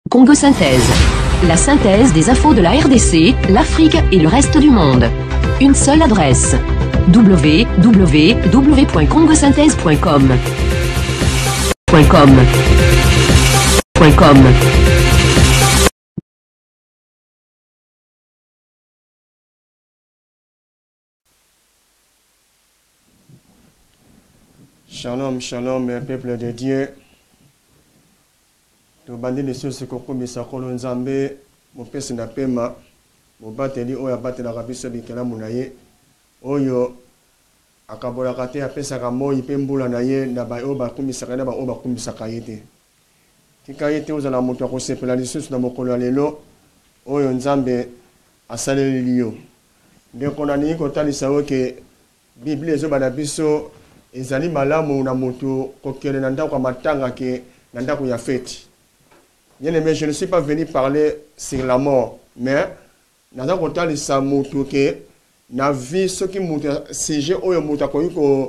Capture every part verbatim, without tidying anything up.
Congo Synthèse. La synthèse des infos de la R D C, l'Afrique et le reste du monde. Une seule adresse. w w w point congo synthèse point com. .com. .com. Shalom, shalom, peuple de Dieu. To bandi de ceux qui komisa kolo nzambe mopesi na pema mobateli oyo abatelaka biso bikela munaye oyo akabolaka te apesaka moi mpe mbula na ye na baoyo bakumisaka na baoyo bakumisaka ye te tika ye te ozala moto akosepela lisusu na mokolo ya lelo oyo nzambe asaleli yo ndeko na ningi kotalisa yo ke biblia ezobana biso ezali malamu na moto kokende na ndako ya matanga ke na ndako ya feti. Bien aimé, je ne suis pas venu parler sur la mort, mais dans un contexte ça montre que na vie ce qui montre sujet oyo montre ko ko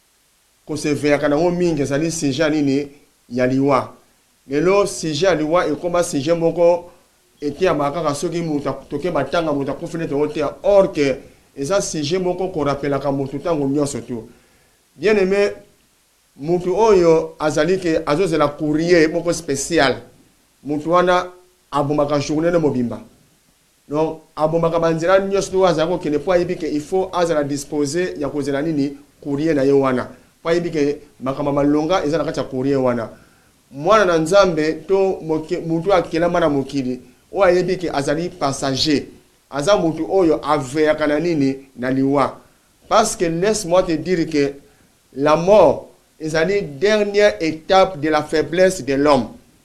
ko se vers kana ngo mingi ezali sujet nini ya liwa. Lelo sujet ya liwa e komba sujet moko eti amakaka soki montre toke batanga montre ko fene to te or que eza sujet moko ko rappelaka montre tango nyonso to. Bien aimé, montre oyo azali ke azozela courrier moko spécial. Mutuana abomaka journée de mobimba. Donc abomaka banzela nyosno azako kene po yibike il faut azala disposer ya kozela nini courrier na yewana. Po yibike makama malonga ezala kati ya courrier wana. Mwana na nzambe to mutu akela mana mokili o yibike azali passager. Aza mutu oyo aveya kana nini na liwa. Parce que laisse-moi te dire que la mort est la dernière étape de la faiblesse de l'homme.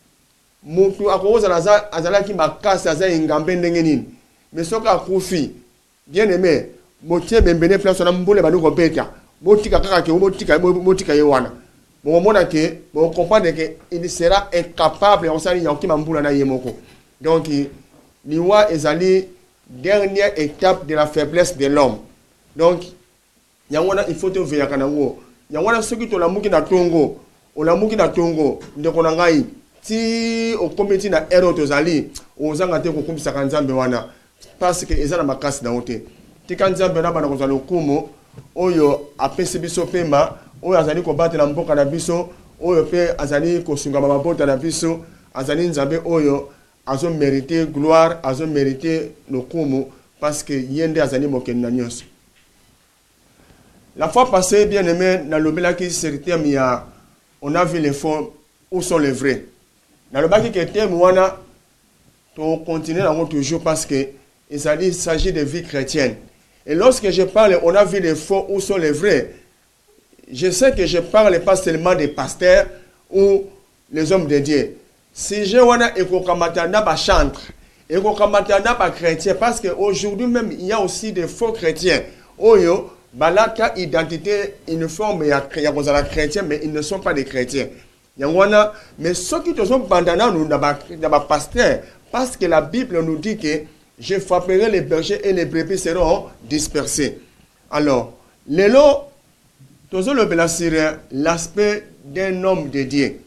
Mutu akoza naza azalaki makasi aza ingambe ndenge nini mais soka akufi bien aimé motie bembene place na mbule banu ko beta botika kaka ke botika botika yewana mo mona ke mo comprendre que il sera incapable on sali yakima mbula na yemoko donc liwa ezali dernière étape de la faiblesse de l'homme donc yangona il faut te veiller kana ngo yangona soki to lamuki na tongo o lamuki na tongo ndeko na ngai si au comité na ero tozali ozanga te kokumbisa kanzambe wana parce que ezana makasi na ote tika nzambe na bana kozala okumu oyo apesi biso pema oyo azali kobatela mboka na biso oyo pe azali kosunga mabota na biso azali nzambe oyo azo mériter gloire azo mériter lokumu parce que yende azali mokeni na nyonso. La fois passée bien aimé na lobelaki certains ya on a vu les faux où sont les vrais. Dans le bac qui était moi, on continue toujours parce que il s'agit de vie chrétienne. Et lorsque je parle, on a vu les faux où sont les vrais. Je sais que je parle pas seulement des pasteurs ou les hommes de Dieu. Si je wana ekokamatana ba chantre, ekokamatana ba chrétien, parce qu'aujourd'hui même il y a aussi des faux chrétiens. Oyo balaka identité uniforme ya ya chrétien, mais ils ne sont pas des chrétiens. Yangwana, mais ceux qui te sont bandana nous n'aba pasteur, parce que la Bible nous dit que je frapperai les bergers et les brebis seront dispersés. Alors, l'élo, tous le belasire l'aspect d'un homme de Dieu.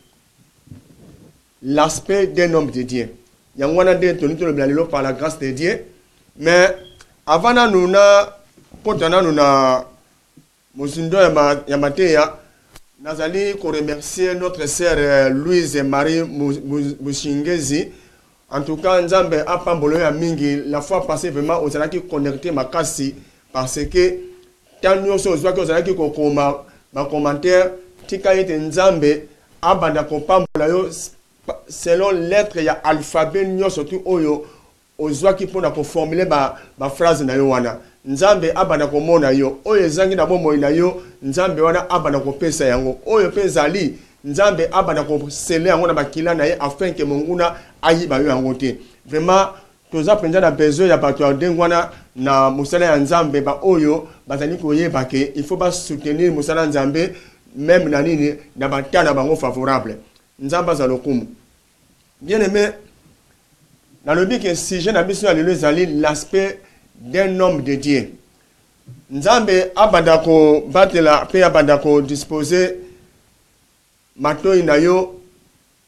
L'aspect d'un homme de Dieu. Yangwana de tenu le belasiro par la grâce de Dieu, mais avant nous na potana nous na musindo ya mateya. Nous allons remercier notre sœur Louise et Marie Mushingezi. En tout cas, nous avons mingi la fois passée vraiment aux allons connecter ma casse parce que tant nous sommes que nous allons ma commentaire tika ete nzambe abanda kopambola yo selon lettre ya alphabet nyo surtout oyo ozwaki pona ko formuler ba ba phrase na yo wana. Nzambe abana komona yo oyo ezangi na bomoi na yo nzambe wana abana kopesa yango oyo pe zali nzambe abana ko sele yango na bakila na ye afin que monguna ayiba yo yango te. Vraiment toza penza na besoin ya bato ya dengwana na musala ya nzambe ba oyo bazali koyeba ke il faut ba soutenir musala nzambe même na nini na batana bango favorable nzamba za lokumu. Bien aimé, dans le but que si je n'habite sur l'aspect d'un homme de Dieu. Nzambe abandako batela pe abandako disposer matoi na yo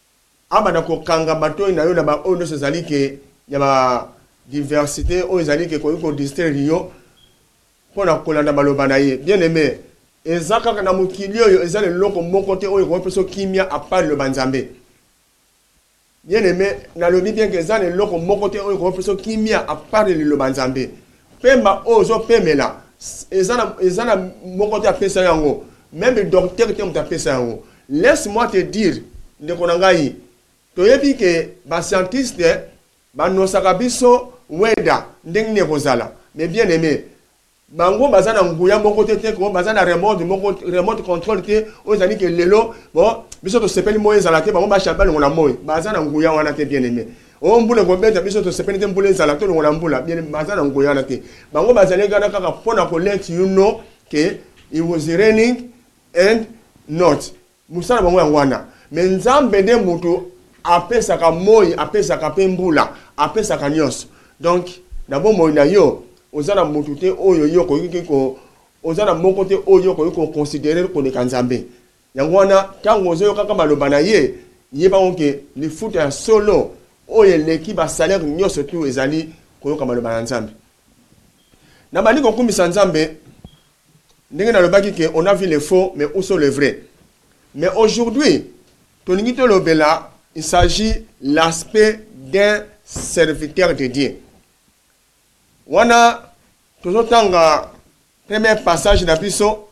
abana ko kanga bato na yo na ba oyo sezali ke ya ba diversité oyo ezali ke ko ko distraire yo pona kolanda baloba na ye bien aimé ezaka na mokili oyo ezali loko moko te oyo ko peso kimia a part le banzambe bien aimé na lobi bien que ezali loko moko te oyo ko peso kimia a part le banzambe pemba ozo pemela ezana ezana moko te apesa yango même le docteur te mta pesa yango. Laisse-moi te dire de konangai to yebi ke ba scientiste ba no sakabiso weda ndenge ne kozala mais bien aimé bango bazana nguya moko te te ko bazana remote moko remote control te ozali ke lelo bon biso to sepeli moye zala te bango ba champagne ngona moye bazana nguya wana te bien aimé o mbule ko beta biso to sepeli te mbule zala to ngona mbula bien bazana nguya wana te bango bazali gana kaka pona ko let you know ke it was raining and not musala bango yangwana mais nzambe de mutu apesa ka moyi apesa ka pembula apesa ka nyos donc d'abord moyi na yo ozana mutu te oyo yo ko ko ozana moko te oyo ko ko considérer ko ne kanzambe yangwana tango ozo kaka maloba na ye yeba onke li foot ya solo oyo l'équipe a salaire nyos tout ezali ko yoka maloba na nzambe na bali ko kumisa nzambe ndenge na lobaki ke on a vu les faux mais où sont les vrais. Mais aujourd'hui, Toningito Lobela, il s'agit l'aspect d'un serviteur de Dieu. On a toujours tanga premier passage d'abisso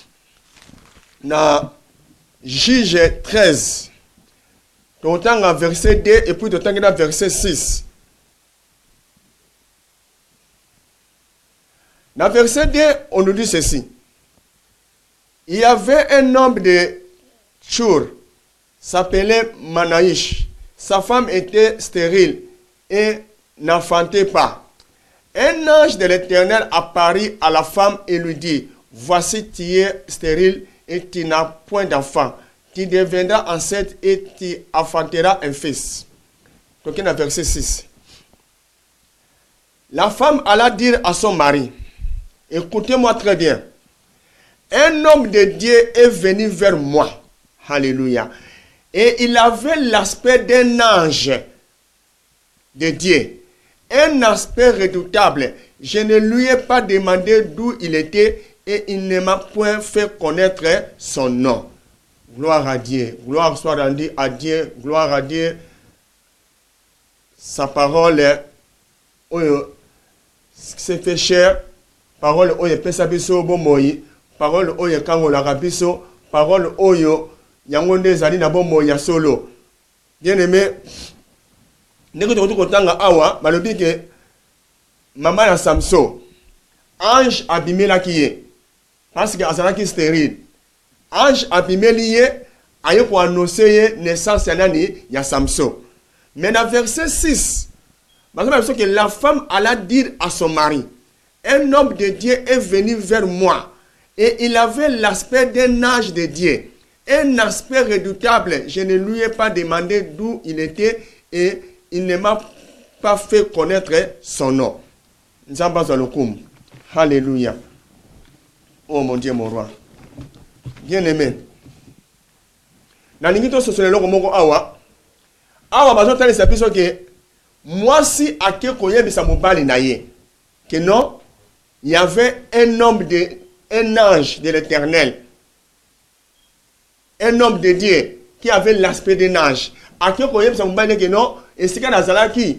na Juge treize. Tout tanga verset deux et puis tout tanga verset six. Dans verset deux, on nous dit ceci. Il y avait un homme de Tchour, s'appelait Manaïch. Sa femme était stérile et n'enfantait pas. Un ange de l'Éternel apparut à la femme et lui dit, voici tu es stérile et tu n'as point d'enfant. Tu deviendras enceinte et tu enfanteras un fils. Donc, dans verset six. La femme alla dire à son mari, écoutez-moi très bien. Un homme de Dieu est venu vers moi. Alléluia. Et il avait l'aspect d'un ange de Dieu. Un aspect redoutable. Je ne lui ai pas demandé d'où il était et il ne m'a point fait connaître son nom. Gloire à Dieu. Gloire soit rendue à Dieu. Gloire à Dieu. Sa parole s'est fait cher. Parole oye pesa biso bomoyi. Parole oyo kango la rabiso, parole oyo yango ndezali na bomo ya solo. Bien aimé, ndeko to kotanga awa balobi ke mama na Samson ange abimela kiye parce que azalaki stérile. Ange abimeli ye ayo ko annoncer ye naissance ya nani ya Samson. Mais dans verset six, parce que la femme alla dire à son mari, un homme de Dieu est venu vers moi. Et il avait l'aspect d'un ange de Dieu, un aspect redoutable. Je ne lui ai pas demandé d'où il était et il ne m'a pas fait connaître son nom. Alléluia. Oh mon Dieu, mon roi. Bien aimé. Naningito sosolelo moko awa. Awa bazo tali sapiso ke moi si ake koyebisa mobali na ye. Que non, il y avait un homme de un ange de l'Éternel, un homme de Dieu qui avait l'aspect d'un ange. A qui koyem sa mbane que non, et c'est quand azalaki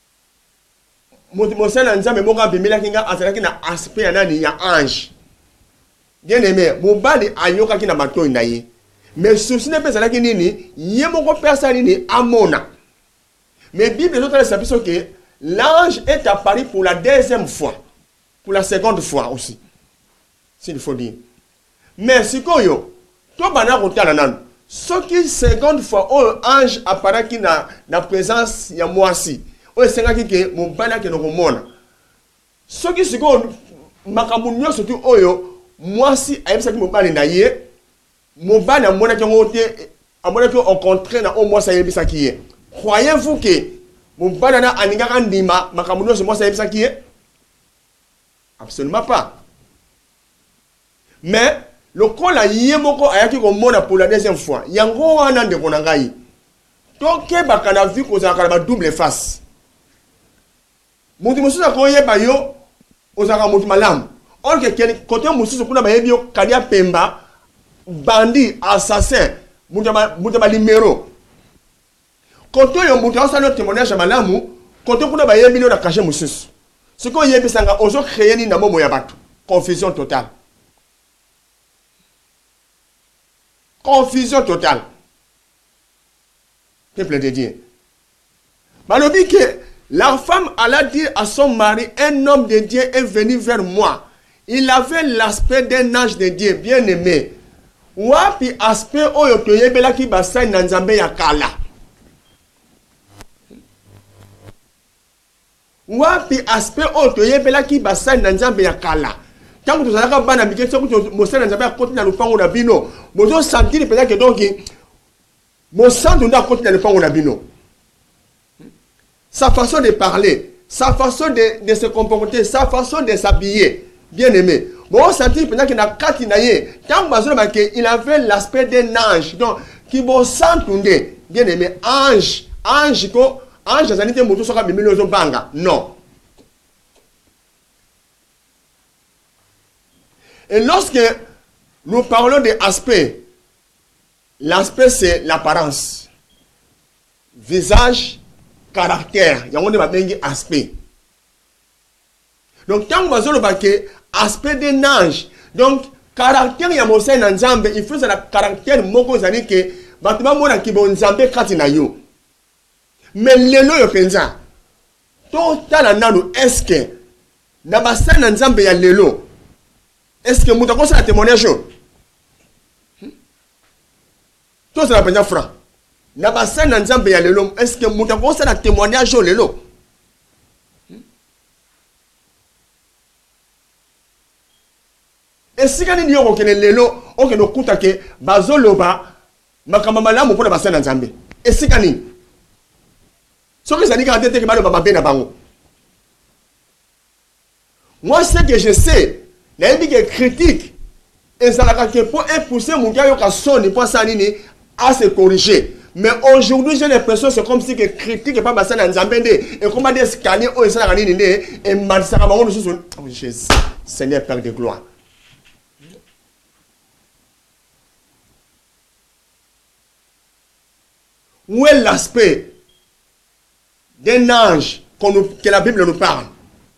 mosala nzambe moka bimela kinga azalaki na aspect anani ya ange. Bien aimé, mobali ayoka ki na matoi na ye. Mais souci ne pesa laki nini, ye moko pesa nini amona. Mais Bible nous dit ça que l'ange est apparu pour la deuxième fois, pour la seconde fois aussi. S'il faut dire. Mais si koyo, to bana kotala nan. Ce qui seconde fois o ange apparaît qui na na présence ya mwasi. O senga ki ke mo bana ke no komona. Ce qui siko makambu nyonso tu oyo mwasi ayebisa ki mo bana na ye. Mo bana mona ke ngote amona ke au contraire na o mwasi ayebisa ki ye. Croyez-vous que mo bana na aninga ndima makambu nyonso mwasi ayebisa ki ye? Absolument pas. Mais le col a yemoko ayaki ko mona pour la deuxième fois. Yango wana nde konangai. Donc, il y a vu qu'on a une double face. Mutu musu sa koye bayo ozaka mutu malam. Or que côté musu kuna baye bio kadia pemba bandi assassin mutu mutu ba numéro. Côté yo mutu asa no témoignage malamu côté kuna baye bio na cacher musu. Ce qu'on yebi sanga ozo créer ni na momo ya batu. Confusion totale. Confusion totale. Peuple de Dieu. Malobi que la femme alla dire à son mari, un homme de Dieu est venu vers moi. Il avait l'aspect d'un ange de Dieu, bien aimé. Wapi aspect oyo toyebela ki basai na nzambe ya kala. Wapi aspect oyo toyebela ki basai na nzambe ya kala. Tant que tu as bana mike so que mo sala nzambe ya koti na lupango na bino. Mozo sentir peut-être que donc mo santo nda koti na lupango na bino. Sa façon de parler, sa façon de, de se comporter, sa façon de s'habiller, bien aimé. Bon, on sentit pendant qu'il a katinaye, tant qu'il avait l'aspect d'un ange, donc qui bon s'entendait, bien aimé, ange, ange, ange, ça n'était pas sur la banga, non. Et lorsque nous parlons de l'aspect, l'aspect c'est l'apparence, visage, caractère, il y a un aspect. Donc, quand vous avez aspect d'un ange, donc, caractère, il y a un sein d'ensemble, il faut que le caractère, moko zani que, bâtiment, mona qui bon ensemble, katina yo. Mais le lo yo penza, total anano, est-ce que, na ba sein d'ensemble, il y a le lo, est-ce que mouta kosa la témoignage? Tout ça la penza franc. Na basa na nzambe ya lelo, est-ce que muta ko sala témoignage lelo? Et si quand il y a un lelo, on que no kuta ke bazoloba makamba malamu pona basa na nzambe. Et si quand il so que ça dit que que baloba mabe na bango. Moi ce que je sais, la Bible est critique et ça la que pour impousser mon gars yo ka soni pour ça nini à se corriger. Mais aujourd'hui, j'ai l'impression que c'est comme si que critique et pas basé dans Nzambende. Et comment dire scanner au sein de l'année et malsarabon de sous. Jésus, Seigneur Père de gloire. Où est l'aspect d'un ange que la Bible nous parle?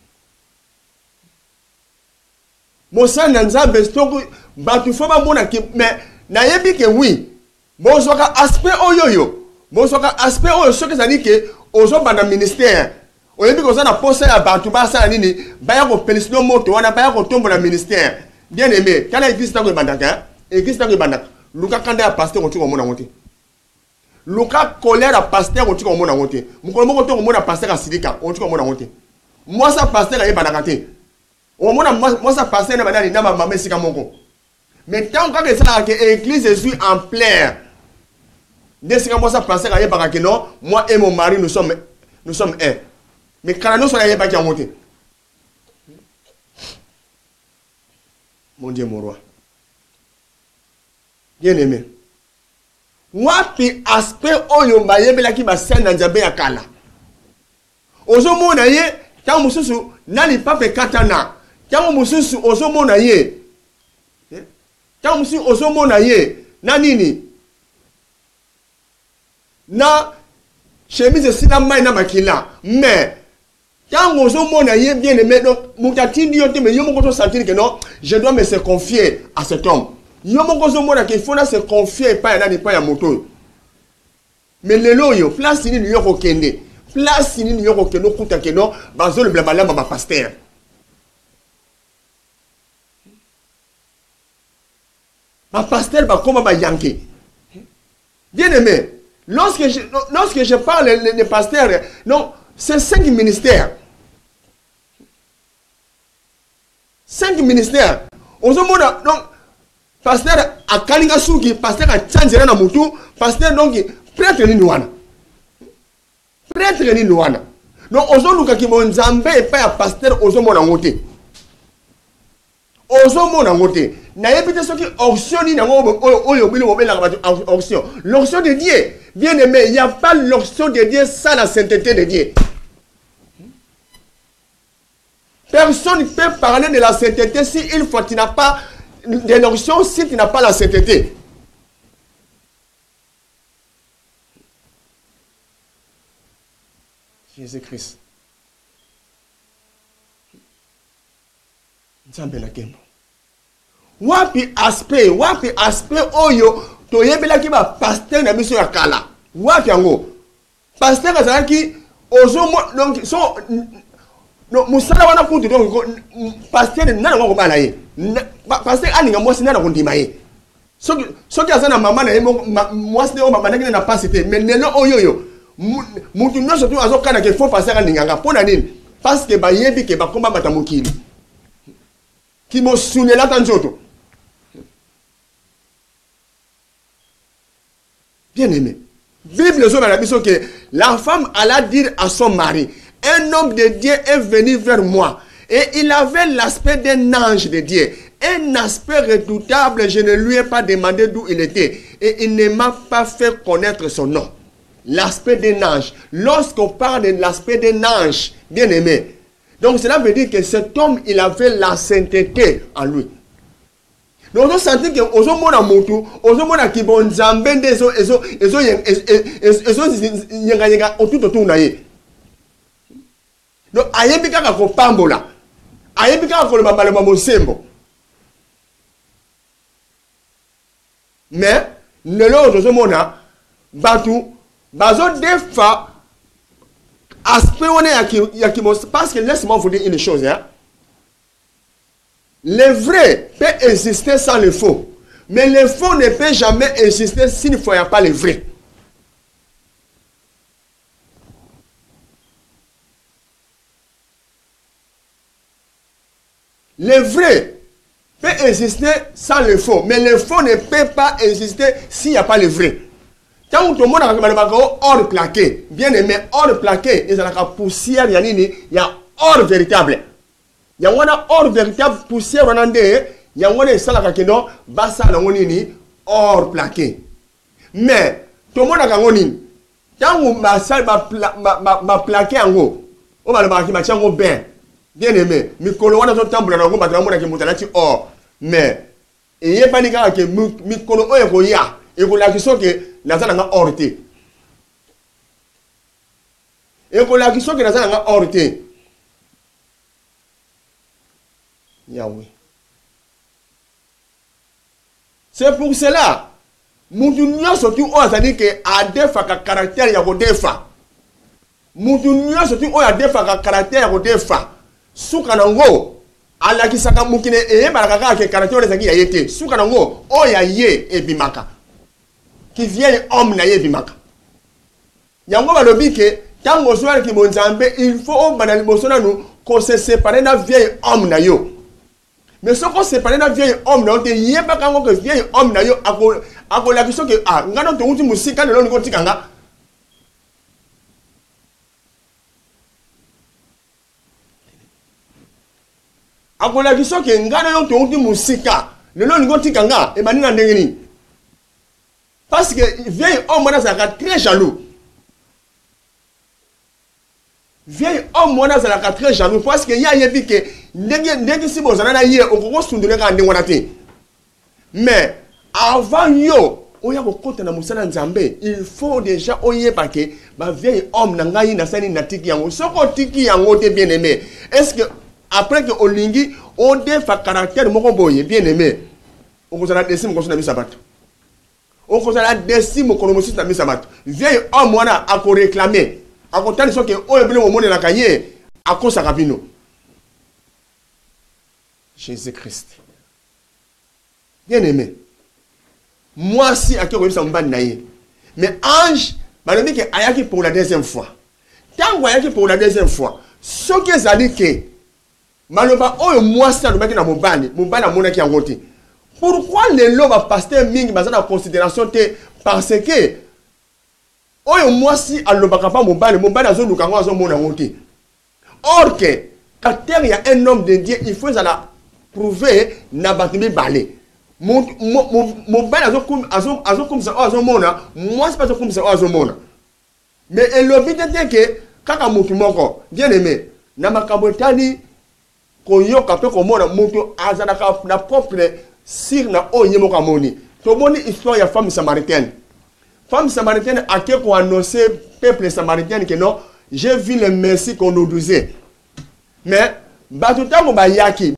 Mon sang Nzambe, tu faut pas mon mais n'ayez que oui. Bon, so ka aspect oyoyo. Bon, so ka aspect oyo so que ça dit que ozo bana ministère. Oyebi ko ça na poste ya bantu ba sa nini, ba ya ko pelisino moto wana ba ya ko tombo na ministère. Bien aimé, kana église ta ko bandaka, église ta ko bandaka. Luka kanda ya pasteur ko tiko mona ngote. Luka colère à pasteur ko tiko mona ngote. Mukolo moko to ko mona pasteur asilika, ko tiko mona ngote. Moi ça pasteur ya bandaka te. O mona moi ça pasteur na banani na mama mesika moko. Mais tant que ça l'église je suis en plein. Dès que moi ça passer à yeba que non, moi et mon mari nous sommes nous sommes un. Mais quand nous sommes yeba qui a monté. Mon Dieu mon roi. Bien aimé. Wapi aspect oyo mayebela ki ba sen na nzabe ya kala. Ozo mona ye, tant mususu nali pape katana. Tant mususu ozo mona ye. Tant mususu ozo mona ye, na nini? Na chemise sina mai na makila mais quand on mona ye bien aimé donc mutatindi yote mais yomo ko sentir que non je dois me se confier à cet homme yomo ko mona qu'il faut na se confier pas na ni pas ya moto mais lelo yo place ni ni yoko kende place ni ni yoko kendo kuta que non bazo le blabala ma pasteur ma pasteur ba comment ba yanké bien aimé. Lorsque je, lorsque je parle des de pasteurs, non, c'est cinq ministères. Cinq ministères. On se demande, donc, pasteur à Kalingasuki, pasteur à Tchanzera Mutu, pasteur donc, prêtre ni Nouana. Prêtre ni Nouana. Donc, on se demande que mon Zambé et pas pasteur, on se demande en côté. On se demande en côté. N'a pas été ce qui optionne, n'a pas option. L'option de Dieu. Bien aimé, il n'y a pas l'onction de Dieu sans la sainteté de Dieu. Personne ne peut parler de la sainteté si une fois tu n'as pas de l'onction, si tu n'as pas la sainteté. Jésus-Christ. Nzambe na kembo. Wapi aspect, wapi aspect oyo to yebelaki ba pasteur na biso ya kala. Wapi yango? Pasteur azalaki ozo donc so no musala wana kutu donc pasteur nana ngoko bana ye. Pasteur aninga mwasi nana kundima ye. So so ki azana mama na ye mwasi ne o mama na na pasité mais lelo oyo yo mutu nyonso tu azokana ke fo pasteur aninganga pona nini? Parce que ba yebi ke ba komba mata mokili. Qui m'a soulevé la tanjoto. Bien aimé. Bible nous dit que la femme alla dire à son mari, un homme de Dieu est venu vers moi et il avait l'aspect d'un ange de Dieu. Un aspect redoutable, je ne lui ai pas demandé d'où il était et il ne m'a pas fait connaître son nom. L'aspect d'un ange. Lorsqu'on parle de l'aspect d'un ange, bien aimé, donc cela veut dire que cet homme, il avait la sainteté en lui. Donc on sentit que aux hommes à Moutou, aux hommes qui vont zamber des eaux, et eaux, et eaux, et eaux, y a tout autour naïe. Donc ayebika kako pambola, ayebika kako le mabale mamosembo. Mais le lot aux hommes à Batou, bazo defa. Aspect on est parce que laisse-moi vous dire une chose. Hein? Le vrai peut exister sans le faux. Mais le faux ne peut jamais exister s'il ne faut pas le vrai. Le vrai peut exister sans le faux. Mais le faux ne peut pas exister s'il n'y a pas le vrai. Quand tout le monde a or plaqué, bien aimé, or plaqué, il y a la poussière, il y a or véritable. Il y a une or véritable poussière, il y a une salle qui est or plaqué. Mais tout le monde a dit, quand ma salle m'a plaqué en haut, on va le marquer, ma tiens au bain. Bien aimé, mais quand on a un temple, on va le or. Mais il n'y a pas de cas que Mikolo est et vous la question que Nazana n'a orté. Et vous la question que Nazana n'a orté. Yahweh. C'est pour cela, Moutounion surtout, on a dit que à défa ka caractère ya kodefa. Moutounion surtout, on a défa ka caractère ya kodefa. Soukanango. ala kisaka mukine e baraka ke caractère ezaki ya yete suka nango o ya ye e bimaka qui vient homme na ye bimaka yango balobi ke tango soir ki bonzambe il faut o banali bosona nous qu'on se séparer na vieil homme na yo mais ce qu'on séparer na vieil homme na te yeba kango ke vieil homme na yo ako ako la kiso ke ah ngano to uti musika lelo ngo tikanga akola kiso ke ngana yo tongi musika lelo ngo tikanga e manina ndengeni parce que vieil homme na saka très jaloux vieil homme na saka très jaloux parce que ya yebi ke ndenge ndenge si bozana na ye okoko sundule ka ndengona te mais avant yo oya kokota na musala nzambe il faut déjà oyeba ke ba vieil homme na ngai na sani na tiki yango soko tiki yango te bien aimé est-ce que après que Olingi, on défa caractère mon boye bien aimé. On vous a décime qu'on a mis sa batte. On vous a décime qu'on a mis sa batte. Vieil homme, on a à réclamer. À côté de ce que on est bleu au monde de la cahier, à cause de Rabino. Jésus-Christ. Bien aimé. Moi, si à qui on s'en bat naïe. Mais ange, bah, dit que ayaki pour la deuxième fois. Tant ayaki pour la deuxième fois. Ce que ça dit que maloba oyo mwasi alobaki na mobali mobali amonaki yango te pourquoi les loba pasteur mingi baza na considération te parce que oyo mwasi alobaka pa mobali mobali azoluka ngo azomona yango te or que caractère ya un homme de Dieu il faut ça la prouver na bato mibale mobali azokumisa oyo azomona mwasi mpe azokumisa oyo azomona. Mais elobi te ke kaka mutu moko bien aimé na makambo etali koyoka mpe komona mutu azalaka na propre sir na oyo ye moko amoni. Tomoni histoire ya femme samaritaine. Femme samaritaine a que pour annoncer peuple samaritain que non, j'ai vu le merci qu'on nous disait. Mais batutango bayaki,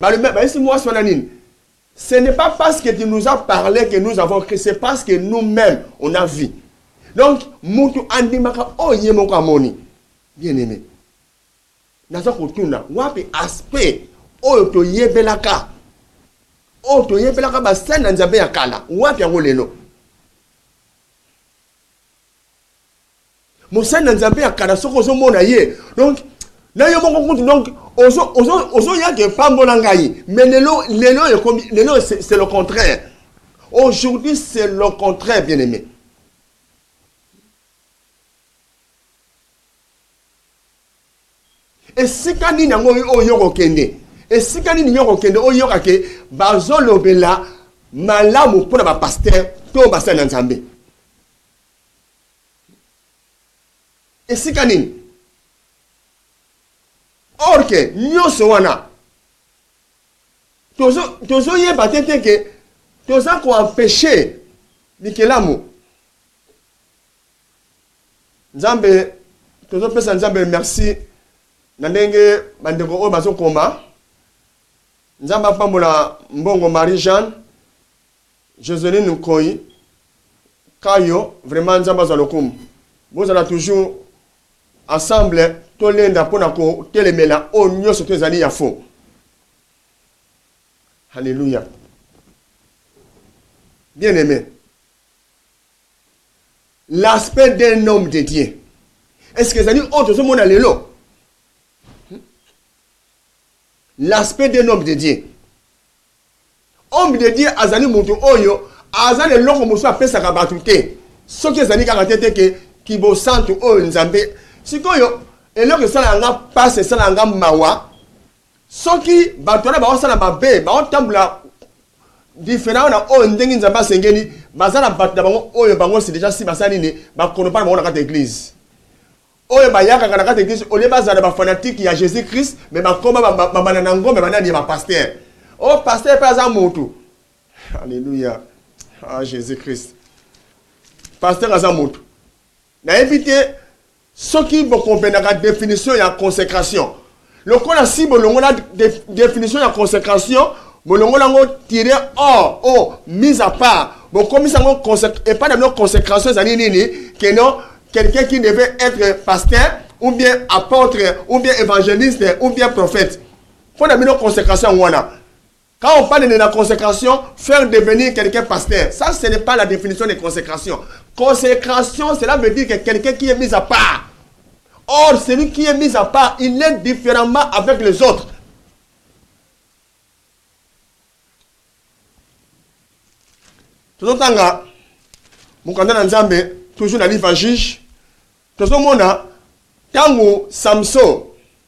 ce n'est pas parce que tu nous as parlé que nous avons créé, c'est parce que nous-mêmes on a vu. Donc mutu andimaka oye moko amoni. Bien aimé. Naza kutuna wapi aspect oyo to yebelaka. Oyo to yebelaka ba sana nzambe ya kala. Wapi yango lelo. Mosana nzambe ya kala soko zo mona ye. Donc na yo moko kutu donc ozo ozo ozo ya ke pambola ngai. Mais lelo lelo lelo c'est le contraire. Aujourd'hui c'est le contraire bien aimé. Et si kani nango oyo kokende. Et si kani ni yoko kende oyo kake bazolo bela malamu pona ba pasteur to basana nzambe. Et si kani or que nyoso wana tozo tozo ye batete ke toza ko empêcher nikelamu nzambe tozo pesa nzambe merci na ndenge bandeko oyo bazokoma nzambe apambola mbongo Marie Jeanne Joseline Nkoyi kayo vraiment nzambe azwa lokumu bozala toujours ensemble tolenda pona ko telemela o nyoso tozali ya fo. Alléluia. Bien aimé, l'aspect d'un homme de Dieu, est-ce que ça dit autre ce monde lelo? L'aspect d'un homme de Dieu. Homme de Dieu azali mutu oyo azali loko musu apesa ka batute. Soki ezali ka tete ke kibo santu oyo nzambe. Sikoyo eloko sala nga passe sala nga mawa. Soki batona ba osala mabe ba otambula différent na oyo ndengi nzamba sengeni bazana batuna bango oyo bango c'est déjà si basali ne ba kono pa bango na kata église. Oyo bayaka kana kata église ole bazana ba fanatique ya Jésus Christ mais ba koma ba bana na ngombe bana ni ba pasteur. Oh pasteur pas za mutu. Alléluia. Ah Jésus Christ. Pasteur za mutu. Na éviter ce qui vous comprend la définition et la consécration. Le qu'on a si bon la définition et la consécration, bon l'on tiré hors, oh, mise à part. Bon comme ça on consécration et pas de nos consécration ça ni ni que non quelqu'un qui devait être pasteur ou bien apôtre ou bien évangéliste ou bien prophète. Faut d'abord nos consécration voilà. Quand on parle de la consécration, faire devenir quelqu'un pasteur, ça ce n'est pas la définition de consécration. Consécration, cela veut dire que quelqu'un qui est mis à part. Or, celui qui est mis à part, il est différemment avec les autres. Tout le temps, mon candidat Nzambe, toujours dans livre juge, tout le monde, tango Samson,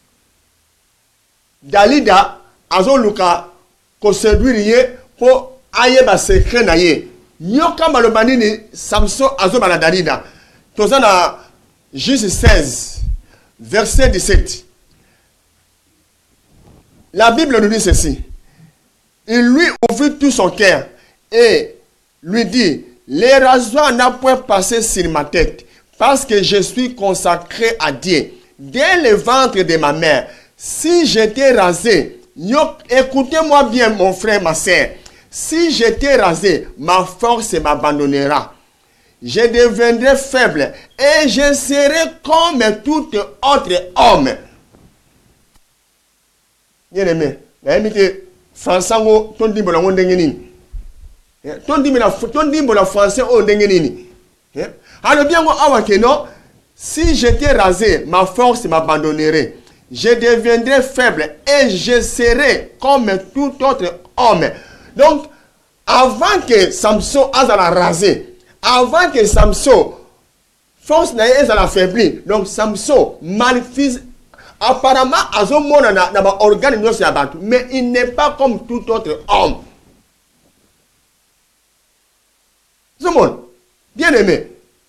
Dalida, Azoluka, ko séduire pour aye ba secret na ye. Nyoka malobanini Samson azobana Dalida. Tout ça na Juge seize, verset dix-sept. La Bible nous dit ceci. Il lui ouvrit tout son cœur et lui dit, les rasoirs n'ont point passé sur ma tête parce que je suis consacré à Dieu. Dès le ventre de ma mère, si j'étais rasé, écoutez-moi bien mon frère, ma soeur, si j'étais rasé, ma force m'abandonnera. Je deviendrai faible et je serai comme tout autre homme. Bien aimé, la imité français ngo ton dimbo la ndenge nini. Ton dimbo la ton dimbo la français o ndenge nini. Alors bien ngo awa ke non, si j'étais rasé, ma force m'abandonnerait. Je deviendrai faible et je serai comme tout autre homme. Donc avant que Samson azala rasé, avant que Samson force na eza la faibli, donc Samson malfise apparemment azomona na na ba organe nyonso ya batu, mais il n'est pas comme tout autre homme. Ce monde, bien aimé.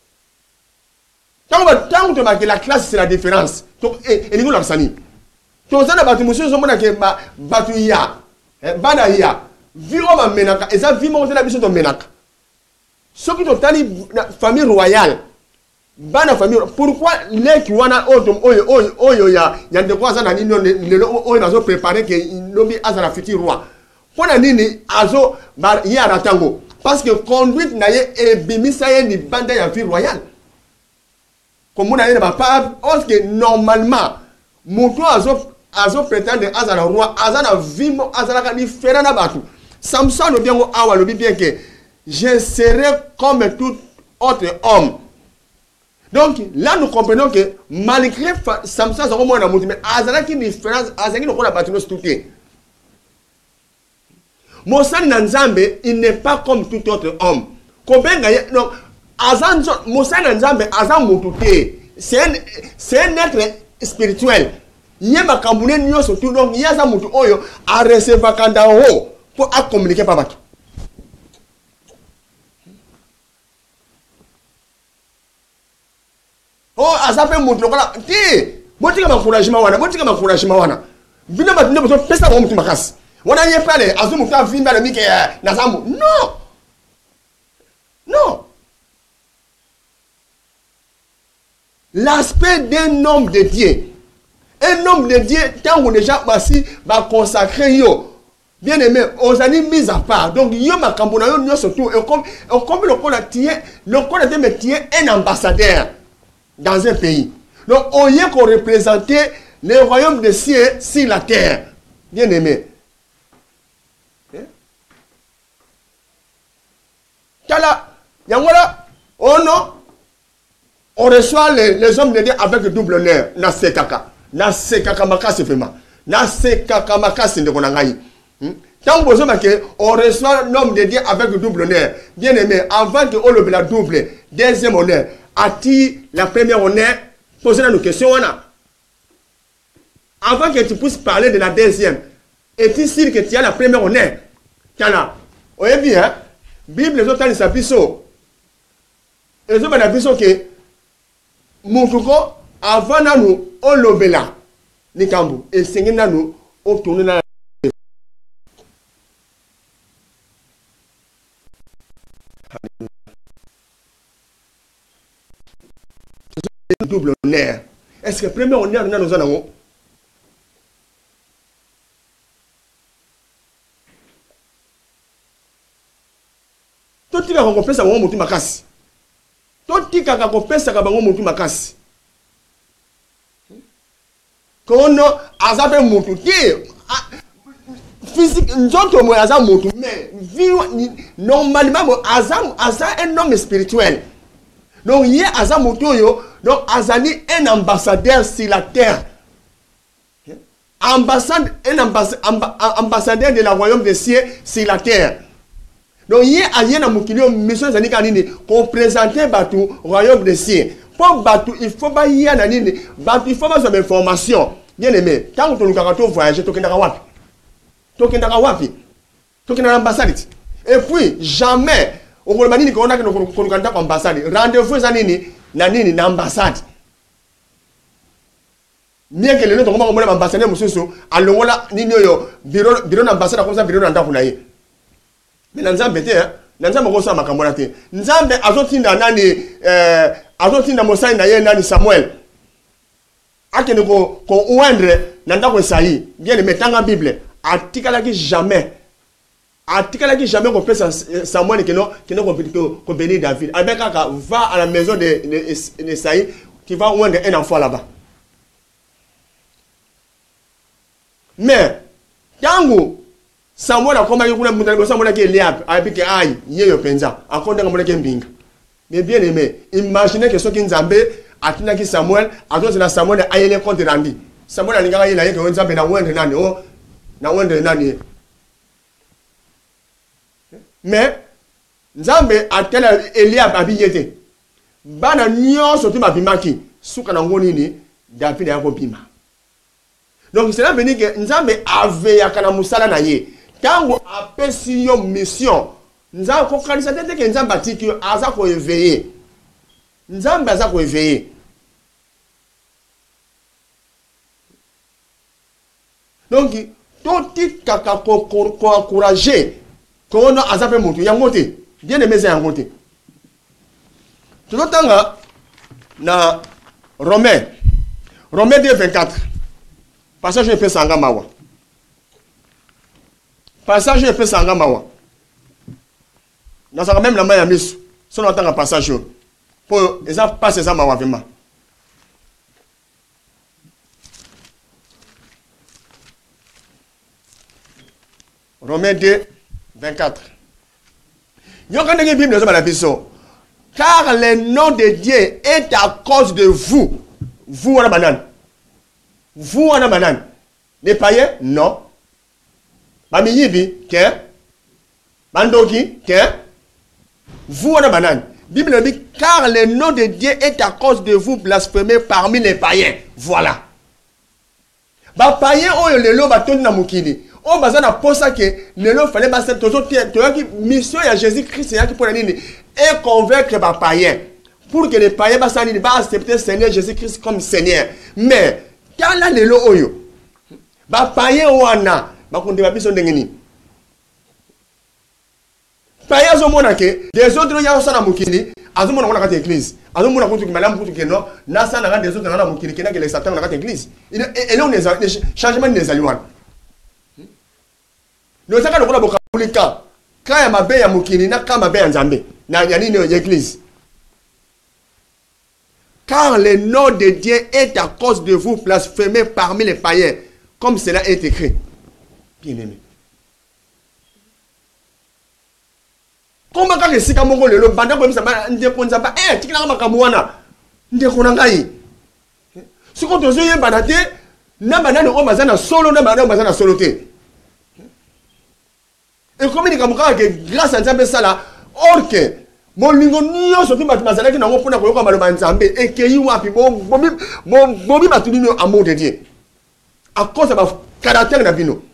Tant que tu as la classe, c'est la différence. Et nous, l'avons sani. Tu as dit, monsieur, je suis battu ya. Bana ya. Viro ma menaka. Et ça, vimo, c'est la mission de menaka. Ceux qui ont dit famille royale. Bana famille. Pourquoi les qui ont oyo oyo oyo ya ya de quoi ça n'a ni non le oyo nazo préparer que lobi azala futur roi. Pour la nini azo bar ya ratango. Parce que conduite na ye e bimisa ye ni banda ya vie royale. Comme on a dit, parce que normalement, Moutou azo azo prétendre azala roi, azala vimo, azala différent na batu. Samson no bien awa lobi bien que je serai comme tout autre homme. Donc là nous comprenons que malgré Samson azo mo na Moutou, mais azala qui différence, azala qui no ko na batu no stuté. Mosani na Nzambe, il n'est pas comme tout autre homme. Kobenga donc Azan Mosani Nzambe azan Moutou. C'est un, c'est un être spirituel. Yema kambune nyo surtout donc yaza mutu oyo a recevoir kanda ho pour a communiquer par bateau. Oh azape mutu lokola ti botika encouragement wana botika encouragement wana. Bina batunde boto pesa ba mutu makasi. Wana ye pale azu mutu avimba na mike na zambu. Non. Non. L'aspect d'un homme de Dieu. Un homme de Dieu, tant qu'on déjà passé, va consacrer yo. Bien aimé, on s'en est mis à part. Donc, yo ma cambona yo yo surtout. Et comme, comme le qu'on a tient, le qu'on a me tient un ambassadeur dans un pays. Donc, on y est qu'on représentait le royaume des cieux sur la terre. Bien aimé. Tala, yangwala, oh non. On reçoit les, les hommes de Dieu avec double honneur. Na se kaka. Na se kaka makasi fema. Na se kaka makasi de konangai. Tant que on reçoit l'homme de Dieu avec double honneur. Bien aimé, avant que on le la double, deuxième honneur, attire la première honneur, posez nos questions. Avant que tu puisses parler de la deuxième, est-il sûr que tu as la première honneur? Tiens là. Vous voyez bien, Bible, les autres, ils s'appuient. Les autres, ils s'appuient que Moutouko, avant nous, on l'obéla. Nikambu. Et c'est nous, on tourne dans la double honneur. Est-ce que le premier honneur, nous en avons? Tout le monde a compris ça, on a makasi. Tout le monde a compris ça, on a makasi. Quand on a zappé mon tout, physique, nous autres, moi, azam mon tout, mais normalement, azam, azam un homme spirituel. Donc, il y a azam mon tout, donc azani un ambassadeur sur la terre. Ambassade, un ambassadeur de la royaume des cieux sur la terre. Donc, il y a un ambassadeur mission qu'on présentait le royaume des cieux. Pour battre, il faut pas y aller. Il faut pas avoir information. Bien aimé, quand on a voyagé, tu as wapi. Tu as wapi. Tu as l'ambassade. Et puis, jamais, on va dire qu'on a une ambassade. Rendez-vous à Nini, Nani, l'ambassade. Bien que les gens ont un ambassadeur, monsieur, à l'Ongola, Nini, bureau d'ambassade, comme ça, bureau d'ambassade. Mais dans un bété, dans un mokosa makambolate. Nzambe azotinda nani eh azotinda Mosai na ye nani Samuel. Akene ko ko ouendre nanda ko Isaïe. Bien le metanga Bible. Atikala ki jamais. Atikala ki jamais ko pesa Samuel que non que non ko bénir David. Abeka va à la maison de de Isaïe qui va ouendre un enfant là-bas. Mais tango Samuel a commencé à dire Samuel qui est liable, avec aïe, yé penza, a compté comme le kembing. Mais bien aimé, imaginez que ce qui nous a atteint qui Samuel, a donné la Samuel a yé contre Randi. Samuel a dit qu'il a yé que on s'appelle na wende nani, oh, na wende nani. Mais Nzambe a tel Eliab habillé. Bana nyo surtout ma bimaki, souka na ngoni ni David a bima. Donc cela veut dire que Nzambe avait yakana musala na yé. Quand on a une mission, nzambe kokanisa te ke nzambe atiki yo aza koéveiller nzambe aza koéveiller donc totikaka koencourager kono aza mpe motu yango te bien aimé eza yango te tozotanga na Romains Romains deux vingt-quatre passage epesa nga mawa passage epesa nga mawa nazaka même na mai ya miso sono atanga passage oyo mpo eza passe eza mawa vraimen Romains deux vingt-quatre yoka ndenge bible ezoba na biso car le nom de Dieu est à cause de vous vous wana banani vous wana banani les païens non bamiyibi ke bandoki ke vous wana banani bible dit car le nom de Dieu est à cause de vous blasphémés parmi les païens voilà ba païens oyo lelo batondi na mokili o bazana posa que lelo fallait basa toto toyaki mission ya Jésus Christ yaki pour nini et convaincre ba païens pour que les païens basa nini ba accepter Seigneur Jésus Christ comme Seigneur mais kala lelo oyo ba païens wana ba kondeba biso ndenge nini païens zo mona que des autres ya osana mukili azomona kona kati église azomona kutu kimalamu kutu keno na sana nga des autres na mukili kena que les satan na kati église et là on est changement des aliwana nous avons dit que nous avons dit que nous avons dit que car le nom de Dieu est à cause de vous blasphémés parmi les païens, comme cela est écrit. Bien aimé. Comment quand si comme on le banda comme ça, ne connaît pas. Eh, tu n'as pas kamouana. Ne connaît pas. Ce qu'on te dit, banate, na banane au mazana solo, na banane au mazana soloté. Et comme il y a grâce à Nzambe sala, or que mon lingo nyo soki batu bazala ki nango pona koyoka maloba Nzambe et que yi wapi bon bomi bon bomi batuni no amour de Dieu. À cause de ma caractère na bino.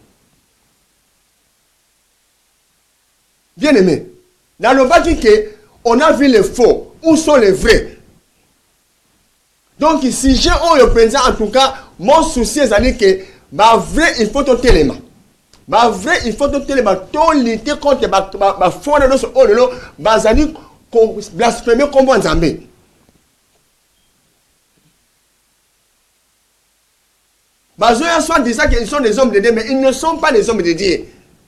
Bien aimé. Dans le bas que on a vu les faux, où sont les vrais? Donc si j'ai eu le présent en tout cas, mon souci est que ma vrai il faut tout élément. Ma vrai il faut tout élément to lutter contre ma ma foi de ce oh lolo bazali blasphémer comme Nzambe. Bazoya soit disant qu'ils sont des hommes de Dieu mais ils ne sont pas les hommes de Dieu.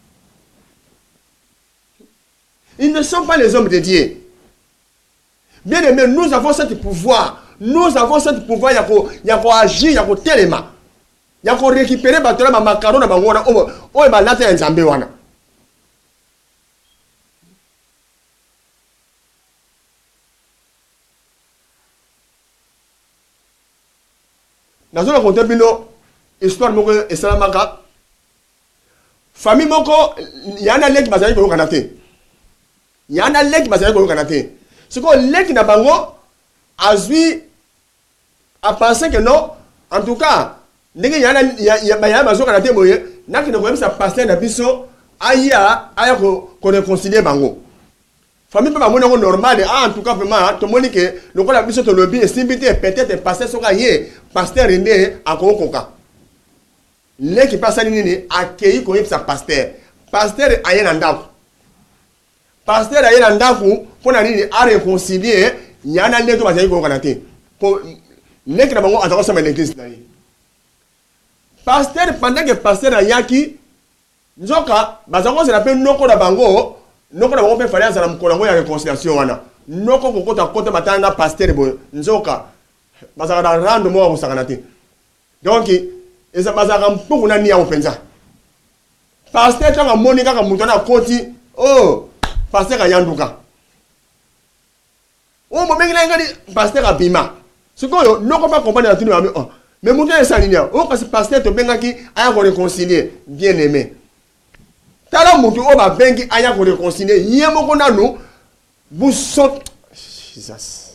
Ils ne sont pas les hommes de Dieu. Bien aimé, nous avons ce pouvoir. Nous avons ce pouvoir. Il y a quoi agir, il y a quoi tellement. Il y a quoi récupérer ma macaron na bangona. Oh, oh, bah là t'es Nzambe wana. Dans une raconte bino histoire moko esalamaka. Famille moko yana leki bazali ko kanate. Yana leki bazali ko kanate. Ce que leki na bango azui a pensé que non en tout cas ndenge yana ya ya bazo kanate moye nakina ko yemsa pasteur na biso aya aya ko ko réconcilier bango. Famille pas mon normal ah en tout cas vraiment to moni que le ko la biso to lobby estimité peut-être pasteur soka yé pasteur rende akokoka. Leki pasa nini accueilli ko yemsa pasteur. Pasteur ayena ndako. Pasteur ayena ndako pona nini a réconcilier yana leki bazali ko kanate. Pour leki na bango azako sama l'église na yi. Pasteur pendant que pasteur ayaki nzoka bazako se rappelle noko na bango noko na bango pe fallait azala mkolango ya réconciliation wana noko kokota kota matana pasteur bo nzoka bazaka na rando mo ko sakanate donc eza bazaka mpuku na nia openza pasteur tanga moni kaka mutu na koti oh pasteur ayanduka oh mo bengi ngali pasteur abima sikoyo noko pa comprendre na tinu oh mais mutu esa nini oh parce pasteur to bengaki aya ko réconcilier bien aimé. Tala mutu oba bengi aya ko réconcilier yemoko nanu buso Jesus.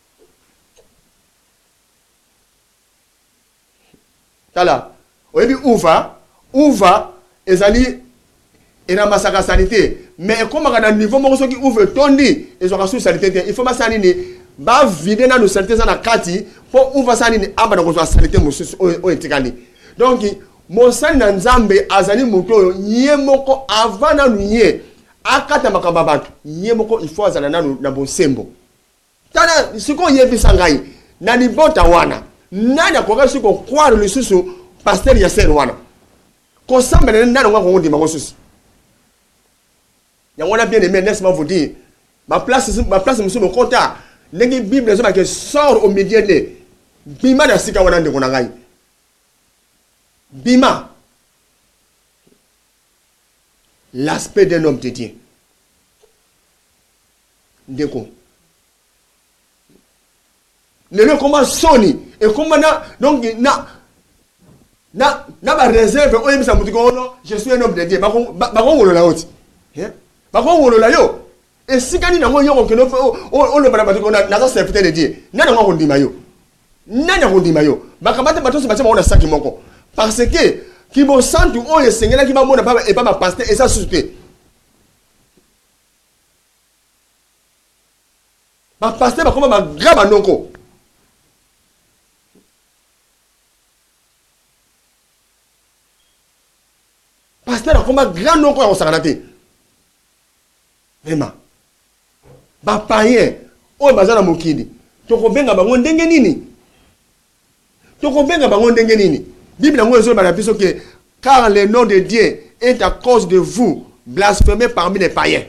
Tala oyebi uva uva ezali ena masaka sanité mais comme à un niveau mon qui ouvre tondi et sur sous salité il faut pas ça ni ba vider na nos salité ça na kati pour ouvre ça ni aba na ko salité mo o etikali donc mon sani na nzambe azali moto yé moko avant na nuye akata makamba bantu yé moko il faut azala na na bosembo tana siko yebisa ngai na libota wana nani akoka siko kwaro lisusu pasteur ya sen wana ko samba na nani ngako ngondima ngosusu ya wana bien aimé laisse-moi vous dire ma place ma place monsieur mon compta ndenge bible zo ba sort au milieu de bima na sika wana ndeko na ngai bima l'aspect d'un homme de Dieu ndeko le comment soni et comment na donc na na na ba réserve o yemisa mutiko no je suis un homme de Dieu ba ba ngolo la oti hein ba ngolo la yo et si kani na ngoyo ko no o le bana batiko na na ça peut de Dieu na na ngoko ndima yo na na ngoko ndima yo ba kabate bato se batima ona saki moko parce que qui bon santu o ye sengela ki ba mona ba et pas ma pasteur et ça suscité ba pasteur ba koma ba graba noko pasteur comme grand nom quoi on s'arrête vraiment ba païen o bazana mokili to ko benga bango ndenge nini to ko benga bango ndenge nini bible ngo ezo bana biso que car le nom de Dieu est à cause de vous blasphémé parmi les païens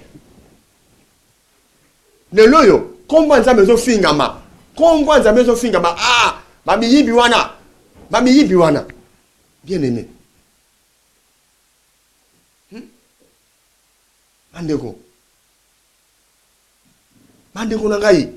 le loyo comment nzambe zo fingama comment nzambe zo fingama ah ba biyibi wana ba biyibi wana bien aimé Mandeko. Mandeko na ngai.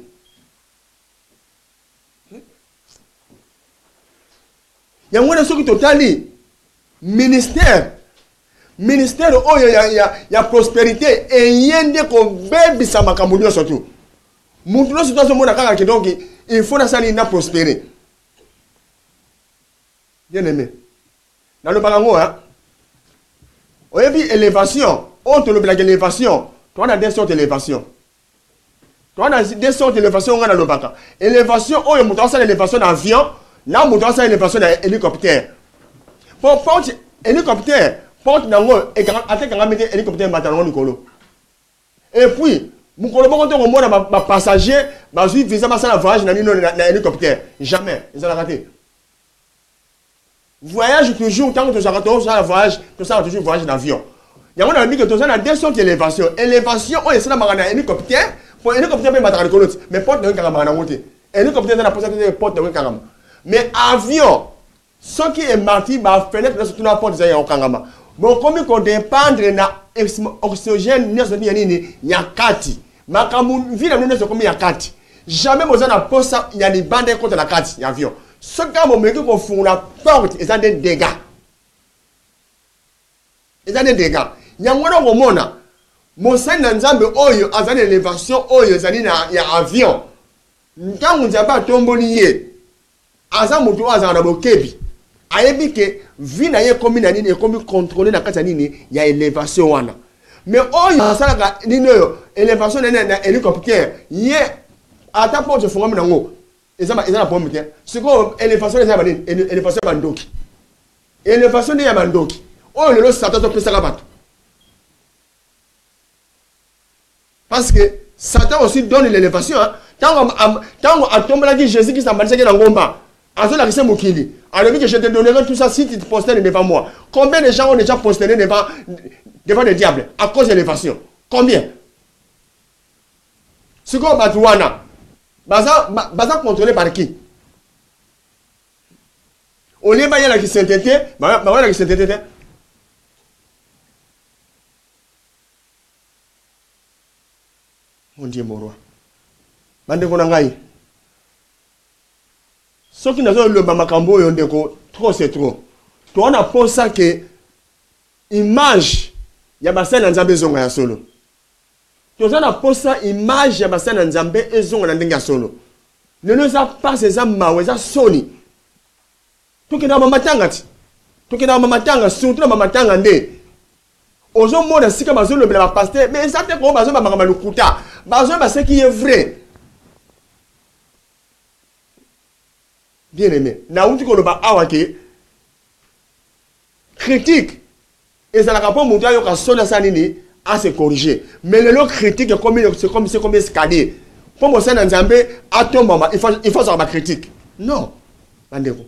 Yangwana soki totali ministère ministère oyo ya ya ya prospérité et yende ko bebisa makambo nyonso tu. Mutu no situation mona kaka ke donc il faut na sali na prospérer. Bien aimé. Dans le barango hein. Oyebi élévation. On te le blague l'élévation. Toi, on a des sortes d'élévation. Toi, on a des sortes d'élévation. On a le baka. Élévation, on a monté ça élévation d'avion. Là, on monté ça élévation d'hélicoptère. Pour porte hélicoptère, porte nango et quand attaque quand mettre hélicoptère bataillon Nicolo. Et puis, mon collègue quand on monte ma passager, bah je visa ma salle voyage na na hélicoptère. Jamais, ils ont raté. Voyage toujours tant que tu as ça voyage, tu as toujours voyage d'avion. Il y a un ami que tu as deux sortes d'élévation. Élévation, on est dans un hélicoptère. Pour hélicoptère, on est dans mais porte de caramba. Hélicoptère, on a posé des portes de caramba. Mais avion, ce qui est marqué, ma fenêtre, c'est une porte de caramba. Bon, comme on dépend de l'oxygène, il y a quatre. Ma camoufle, ville, nous sommes comme il y a quatre. Jamais, vous avez posé, il y a des bandes contre la quatre, l'avion. Ce cas, on me dit qu'on fout la porte, et ça des dégâts. Et ça des dégâts. Yangwana komona mosani na nzambe oyo azali élévation oyo ezali na ya avion ntango nzamba tomboli ye aza mutu azana na bokebi ayebi ke vi na ye komi na nini ekomi contrôler na kati ya nini ya élévation wana mais oyo asalaka nini oyo élévation na na hélicoptère ye ata porte fongami nango ezama ezana pombe te siko élévation ezama nini élévation bandoki élévation ya bandoki oyo lelo satan to pesa ka bato. Parce que Satan aussi donne l'élévation. Tant qu'on a tombé Jésus qui s'en bat, c'est qu'il y a un combat. En ce qui est Mokili. Alors que je te donnerai tout ça si tu te postes devant moi. Combien de gens ont déjà posté devant, devant le diable à cause de l'élévation? Combien? Ce qu'on va trouver, c'est contrôlé par qui? Au lieu de y avoir la sainteté, il y a la sainteté. Mon Dieu, mon roi. Bande ko nangai. Ce qui n'a pas le bamakambo yondeko, trop c'est trop. Toi on a pensé ça que image ya basana nzambe zonga ya solo. Toi on a pensé ça image ya basana nzambe ezonga na ndenga solo. Ne nous a pas ces âmes mawe za soni. Toi qui na mamatanga ti. Toi qui na mamatanga surtout na mamatanga nde. Ozo mona sika bazo le bela pasteur mais ça te ko bazo ba makama lukuta bazo ba ce qui est vrai. Bien aimé na uti ko lo ba awake critique et ça la rapport monter yo ka sona sanini à se corriger mais le lot critique comme c'est comme c'est comme escalier pour mo sana nzambe atomba il faut il faut ça ba critique non bandeko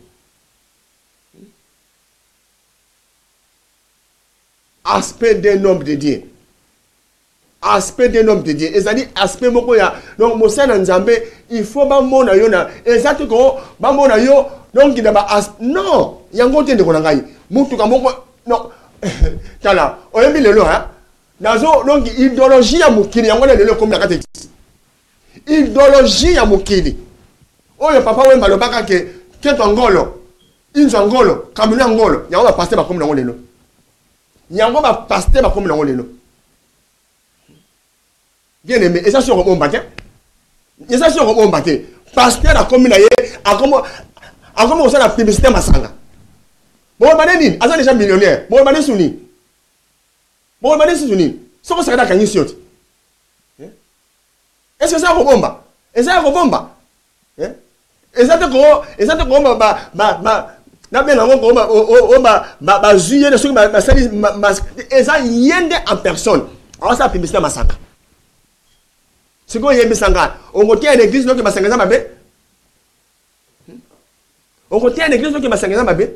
aspect d'un homme de Dieu. Aspect d'un homme de Dieu. Et ça dit aspect moko ya. Donc mo sana nzambe, il faut ba mona yo na. Exact ko ba mona yo donc il ba non, yango tende ko na ngai. Mutu ka moko non. Tala, oyembi lelo hein. Nazo donc idéologie ya mukili yango lelo comme na kate. Idéologie ya mukili. Oyo papa we malobaka ke keto ngolo. Inzo ngolo, kamuna ngolo. Yango ba passer ba comme na lelo. Yango ba pasteur ba comme nango lelo. Bien aimé, et ça sur mon bâtiment. Et ça sur mon bâtiment. Pasteur a comme na ye, a comme a comme ça la publicité masanga. Bon banani, asa déjà millionnaire. Bon banani souni. Bon banani souni. Soko ça da kanyi siot. Est-ce que ça robomba? Est-ce que ça robomba? Hein? Et ça te ko, et ça te ko ba ba ba na bien on ba o ba ba ba juillet de ce ba ba sali et ça yende en personne on ça publicité masaka c'est quoi yembe sanga on côté à l'église donc masanga za mabe on côté à l'église donc masanga za mabe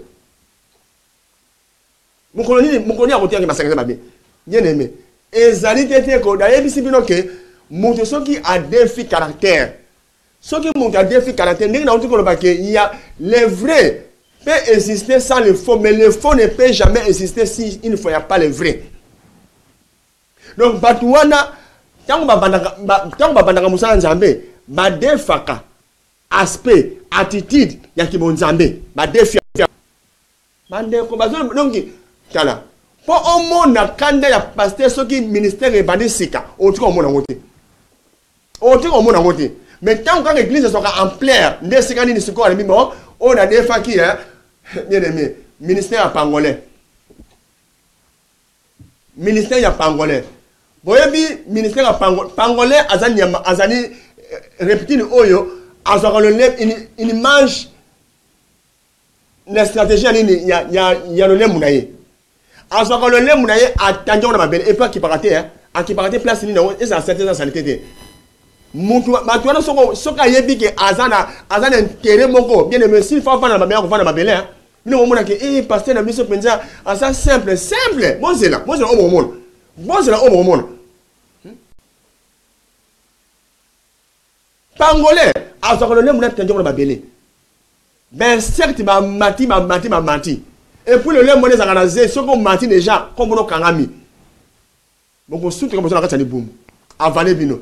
mon coloni mon coloni à côté à masanga za mabe bien aimé et zali tete ko da yebi sibino ke muto soki a défi caractère soki muto a défi caractère ndenge na uti ko lo ba ke il y a les vrais peut exister sans le faux, mais le faux ne peut jamais exister si il ne faut pas le vrai. Donc, Batouana, tant que Babandaka Moussa Nzambe, ba defaka, aspect, attitude, ya ki bon Nzambe, ba defia. Bande ko bazon donc kala. Pour au monde na kanda ya pasteur ce qui ministère et bandi sika, on tout au monde ngote. On tout au monde ngote. Mais tant que l'église soit en plein, ne sika ni siko ala mimo. On a des fois qui, hein, bien aimé, ministère à Pangolais. Ministère à Pangolais. Vous voyez, ministère à Pangolais. Pangolais, Azani, Azani, reptile Oyo, Azarolone, il mange la stratégie, il y a, il y a, il y a le lait mounaye. Azarolone mounaye, attention, on a ma belle, et pas qui paraît, hein, à qui paraît place, et ça, c'est la sanité. Mutu matuana soko soka yebi ke azana azana tere moko bien aimé s'il faut faire na babela ko faire na babela nous on mona ke eh pasteur na biso penza asa simple simple bon c'est là bon c'est là au monde bon c'est là au monde pangolais azako le mona tenjo na babela ben certes ma mati ma mati ma mati et puis le lait mona za na ze soko mati déjà comme no kangami boko sutu comme ça na katani boum avaler bino.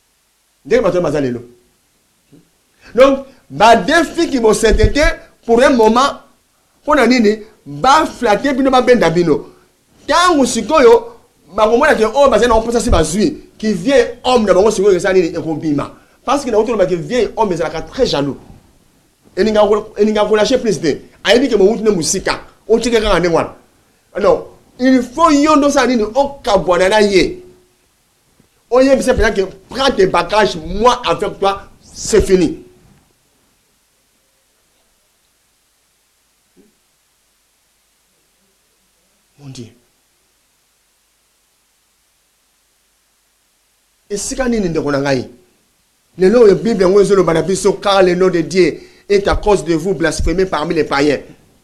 Donc, ba défi qui vont s'entêter pour un moment, pour un nini, ba flatter bino ba benda bino. Tant ou sikoyo, ba komona ke o ba zena on pensa si ba zui, qui vient homme na bango sikoyo ça nini e kombima. Parce que na autour ba ke vient homme mais ça très jaloux. Et ninga et ninga ko lâcher plus de. Ayebi ke mo wutu na musika, o tike ka ngane wana. Alors, il faut yondo ça nini o kabwana na ye. On y est que prends tes bagages, moi avec toi, c'est fini. Mon Dieu. Et si quand il le nom de la Bible, car le nom de Dieu est à cause de vous blasphémé parmi les païens.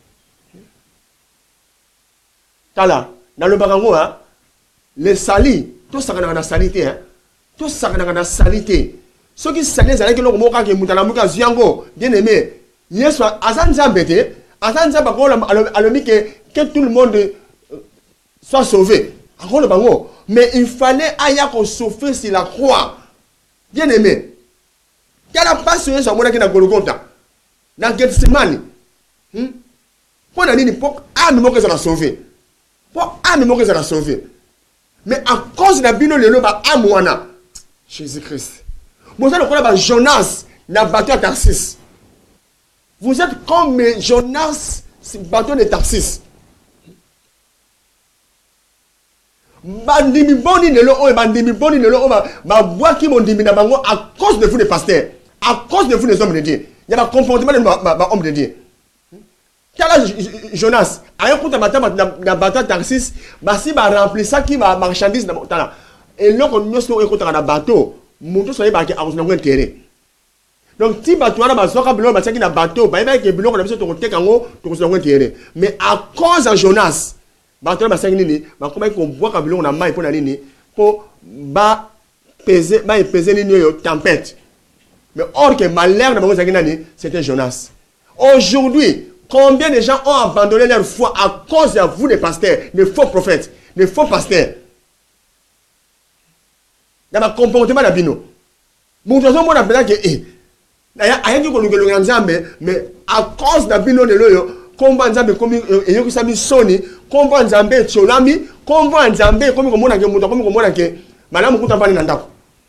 Kala, dans le barango, hein, les salis. Tout ça dans la salité, hein. Tout ça dans la salité. Ceux qui salissent, c'est que l'on moka qui moutala moka ziango, bien aimé. Yes, azan zambete, azan zabako alomi que que tout le monde soit sauvé. Encore le bango. Mais il fallait aya qu'on souffre sur la croix. Bien aimé. Quelle a passé sur mon qui na Golgotha. Dans Gethsemane. Hum. Pour la ligne pour un mot que ça l'a sauvé. Pour un mot que ça l'a sauvé. Mais à cause de la bino le loba amwana Jésus-Christ. Vous êtes comme Jonas n'a bateau à Tarsis. Vous êtes comme Jonas bateau de Tarsis. bandimi boni lelo oyo bandimi boni lelo oyo ba bois qui mondimi na bango à cause de vous les pasteurs, à cause de vous les hommes de Dieu. Il y a un comportement de l'homme de Dieu. Kala Jonas, ayo kuta batama na bateau Tarsis, basi ba remplir ça qui va marchandise na tala. Et loko nyoso e kuta na bateau, mutu so yeba ki akosna ngo intérêt. Donc ti bateau na basoka bilo ba tsaki na bateau, ba yeba ke bilo na biso to koteka ngo to kosna ngo intérêt. Mais à cause de Jonas, bateau ba tsaki nini, ba koma ko bois ka bilo na mai pona nini, po ba peser, ba peser nini yo tempête. Mais or que malheur na bango tsaki nani, c'était Jonas. Aujourd'hui, combien de gens ont abandonné leur foi à cause de vous, les pasteurs, les faux prophètes, les faux pasteurs? Il y a un comportement d'abino. Mon troisième mot d'appel que, eh, il y a rien qui est nzambe, mais à cause d'abino de l'oyo, combat nzambe comme et yo kisami soni, combat nzambe tsolami, combat nzambe comme comme on a que muto comme comme on a que, madame kuta bani nandako.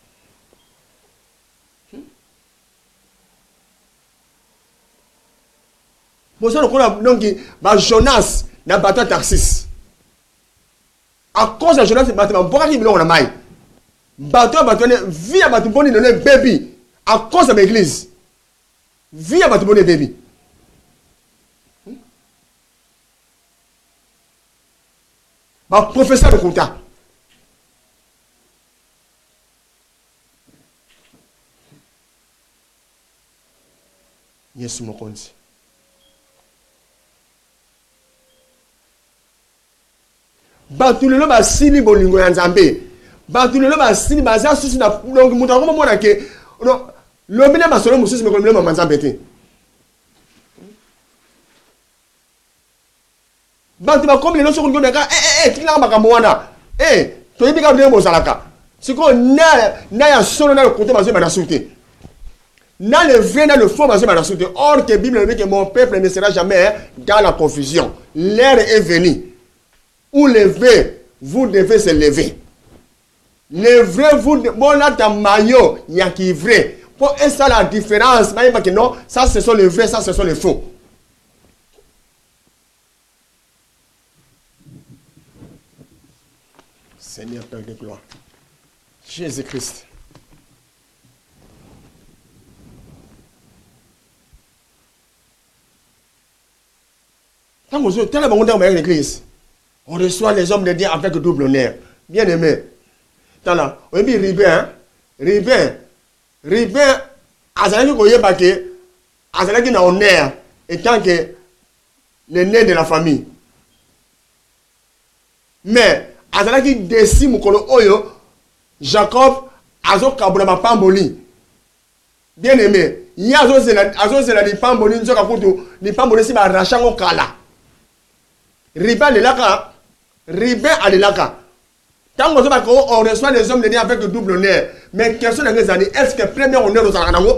Pour ça, donc, Jonas n'a pas de Tarsis. À cause de Jonas, il a pas de on a maille. Bateau, bateau, vie à bateau, bonne donner baby. À cause de l'église. Vie à bateau, bonne baby. Ma professeur de compta. Yes, mon compte. Batulelo ba sini bolingo ya nzambe. Batulelo ba sini baza susu na donc muta ko mona ke no lobina masolo mususu me ko lobina nzambe te. Bantu ba comme le so ko ngaka eh eh kila ba kamwana. Eh to yibika bile mo salaka. Siko na na ya solo na le côté bazo ba na sauter. Na le vrai na le faux bazo ba na sauter. Or que Bible dit que mon peuple ne sera jamais dans la confusion. L'heure est venue. Ou lever, vous devez se lever. Lever, vous devez... Bon, là, dans maillot, il y a qui est vrai. Pour et ça, la différence, non, ça, ce sont les vrais, ça, ce sont les faux. Seigneur, Père de gloire. Jésus-Christ. Tant que vous êtes dans l'église, on reçoit les hommes de Dieu avec double honneur. Bien aimé. Tant là, on dit Ribin, Ribin, Ribin, Azalaki Koye Bake, Azalaki na honneur, étant que l'aîné de la famille. Mais, Azalaki décide Mukolo Oyo, Jacob, Azo Kabulama Pamboli. Bien aimé. Il y a Azo Zela di Pamboli, Nzoka Kutu, di Pamboli si ba Rachango Kala. Ribin de l'Aka. Ribin à l'Elaka. Tant qu'on reçoit les hommes de Dieu avec le double honneur, mais question dans les années, est-ce que premier honneur aux Aranango?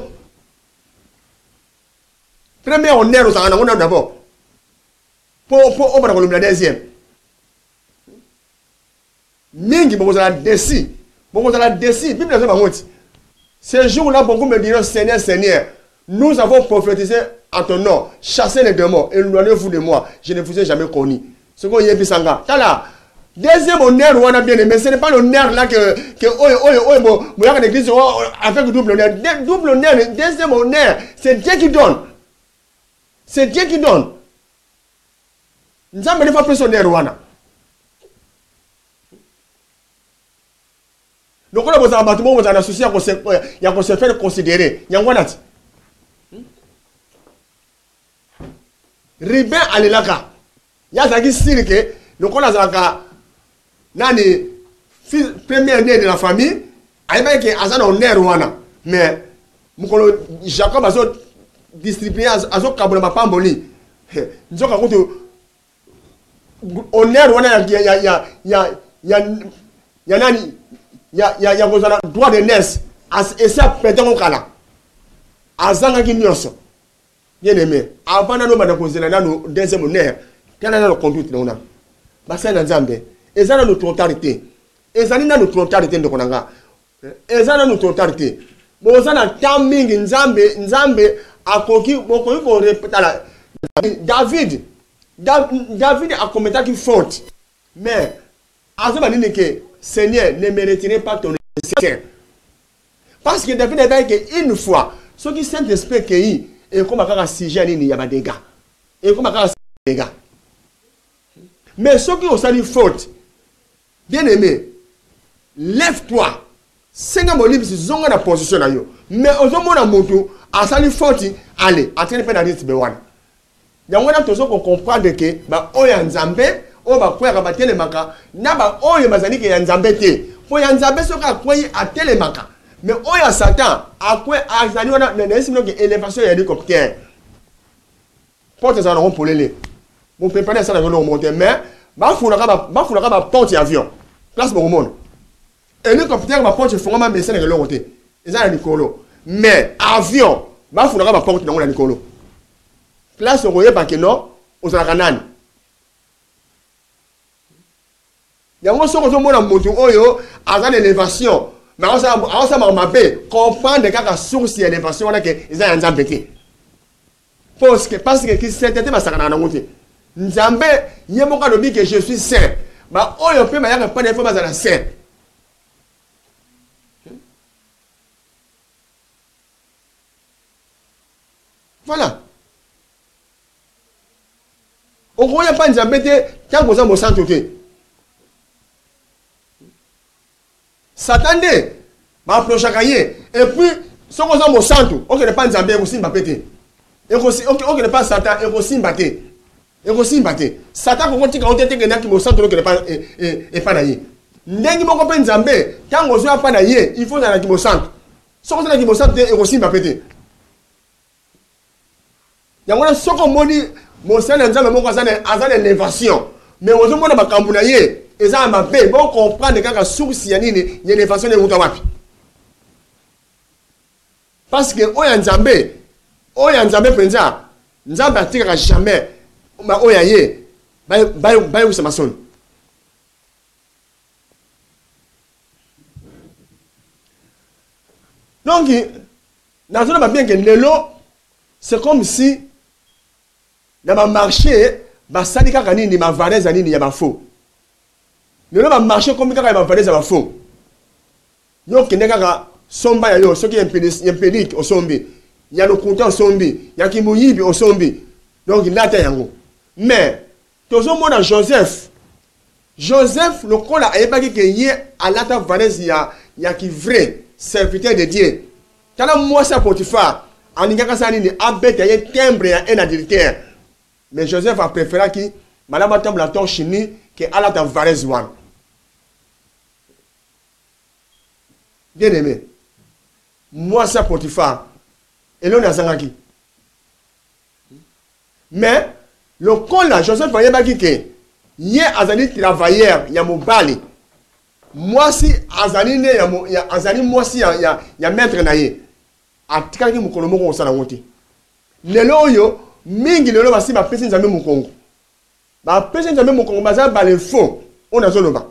Premier honneur aux Aranango d'abord. Pour pour pour le deuxième. Mingi beaucoup la déci, beaucoup la déci. Bible nous dit. Ce jour-là, beaucoup me diront Seigneur, Seigneur, nous avons prophétisé en ton nom, chassez les démons, éloignez-vous de moi. Je ne vous ai jamais connu. Ce qu'on y est bisanga. Tala. Deuxième honneur, on a bien aimé. Ce n'est pas l'honneur là que que oh oh oh bon, mon l'église avec double honneur. Double honneur, deuxième honneur, c'est Dieu qui donne. C'est Dieu qui donne. Nous n'avons pas plus honneur wana. Donc on a besoin de bâtiment, on a associé à il y a qu'on se faire considérer. Il y a un wanat. Ribin alilaka. Il y a zaki sirike. Donc on a zaka nani fils premier né de la famille. Aïba qui a un honneur wana. Mais mukolo Jacob a zo distribué a zo kabula pamboli. Nzoka kutu honneur wana ya ya ya ya ya ya nani ya ya ya kozala droit de naissance et ça peut-être on kala. Azanga ki nyonso. Bien aimé, avant de nous mettre dans le deuxième honneur, quel est le conduite de nous? C'est un Nzambe. Et ça, c'est notre autorité. Et ça, c'est notre autorité de Konanga. Et ça, c'est notre autorité. Bon, ça, c'est timing Nzambe, Nzambe a conquis, bon, qu'on répète là. David, David a commis une faute. Mais, Azoba dit que Seigneur ne mériterait pas ton Saint. Parce que David a dit qu'une fois, ce qui Saint-Esprit qui est comme un sujet, il y a des dégâts. Et comme un dégâts. Mais ceux qui ont sali faute, bien aimé, lève-toi. Senga molibi si zonga na position na yo. Mais ozomo na moto, a sali faute, allez, atene pe na dit bewan. Yango na tozo ko comprendre que ba oya nzambe, o ba kwera ba telemaka, na ba oya mazali ke ya nzambe te. Po ya nzambe soka kwei a telemaka. Mais oya Satan, a kwe a zali wana na nesi no ke élévation ya hélicoptère. Porte ça na pour les. Mon préparer ça dans le monter mais ba funa ka ba funa ka ba porte avion. Place mon monde. Hélicoptère ba porte fona ma message dans le côté. Eza na Nicolo. Mais avion, ba funa ka ba porte dans la Nicolo. Place au royer parce que non, aux Aranan. Yango soko zo mona moto oyo azan élévation. Mais on ça on ça m'a mapé comprendre que source élévation wana que eza nzambe te. Parce que parce que qui sainteté ba sakana na ngote. Nzambe yemoka lobi que je suis saint. Ba oyo pe ma yaka pas de fois bazala saint. Voilà. On croit pas nzambe te tant que ça mo santo te. Satan de ba approcher gagner et puis ce qu'on a mo santo, OK ne pas nzambe ko simba pété. Et aussi OK OK ne pas Satan et ko simba te. Et ko simba te. Satan ko tika on te te na ki mo santo ko ne pas et et pas naïe. Ndengi moko pe nzambe tant qu'on soit pas naïe, il faut na ki mo santo. Ce qu'on a ki mo santo et ko simba pété. Yango na soko moni mo sana nzambe moko azana azana l'élévation. Mais ozo mona ba kambuna ye. Et ça m'a fait bon comprendre que la source y a une y a une façon de monter wapi. Parce que oya nzambe oya nzambe penza nzambe atika jamais ma oya ye ba ba ba yo samason. Donc dans zone ba bien que lelo c'est comme si dans ma marché ba sadika kanini ma valeur nini ya ba faux. Le va marcher comme quand il va faire des affaires. Yo kende kaka somba ya yo soki impédique au sombi. Il y a le compteur au sombi, il y a qui mouyibi au sombi. Donc il n'a pas yango. Mais tout ce monde Joseph. Joseph le col a pas que y à la ta valise il y a il y a qui vrai serviteur de Dieu. Quand moi ça Potiphar, en ingaka ça ni abet y timbre ya un adultère. Mais Joseph a préféré qui madame tombe la torche ni que à la ta valise one. Bien aimé, moi ça Potiphar, et l'on a Zangaki. Mais le col là, Joseph voyait pas qui que, y a Azali travailleur, y a mon bali. Moi si Azali ne, y a Azali moi si y a y a maître naïe. A tika ki mukolomo ko sana wote. Lelo yo, mingi lelo basi ba pesi nzambe mukongo. Ba pesi nzambe mukongo baza ba le fond, on a zoloba.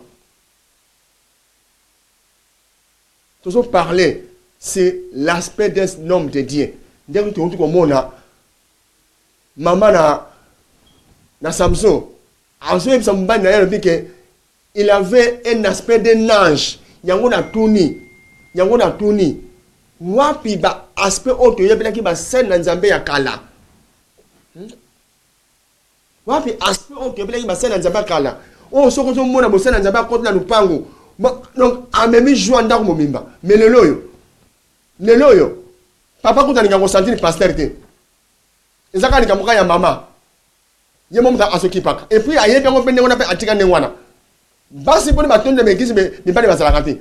Toujours parler, c'est l'aspect d'un homme de Dieu. Dès que tu as comme on maman na na Samson, il avait un aspect d'un ange. Yango na tuni, yango na tuni. Wapi ba aspect autre yebela ki ba sen na nzambe ya kala. Wapi aspect autre yebela ki ba sen na nzambe ya kala. Oh soko zo mona bo sen na nzambe ya na lupango. Donc, a même joué en darmo mimba. Mais le loyo, le loyo, papa quand on a ressenti le pasteur, et ça quand on a maman, il y a un moment à ce qui passe. Et puis, il y a un moment où on a fait Atika Newana. Basi pour les bâtons de l'église, mais pas de Basalakati.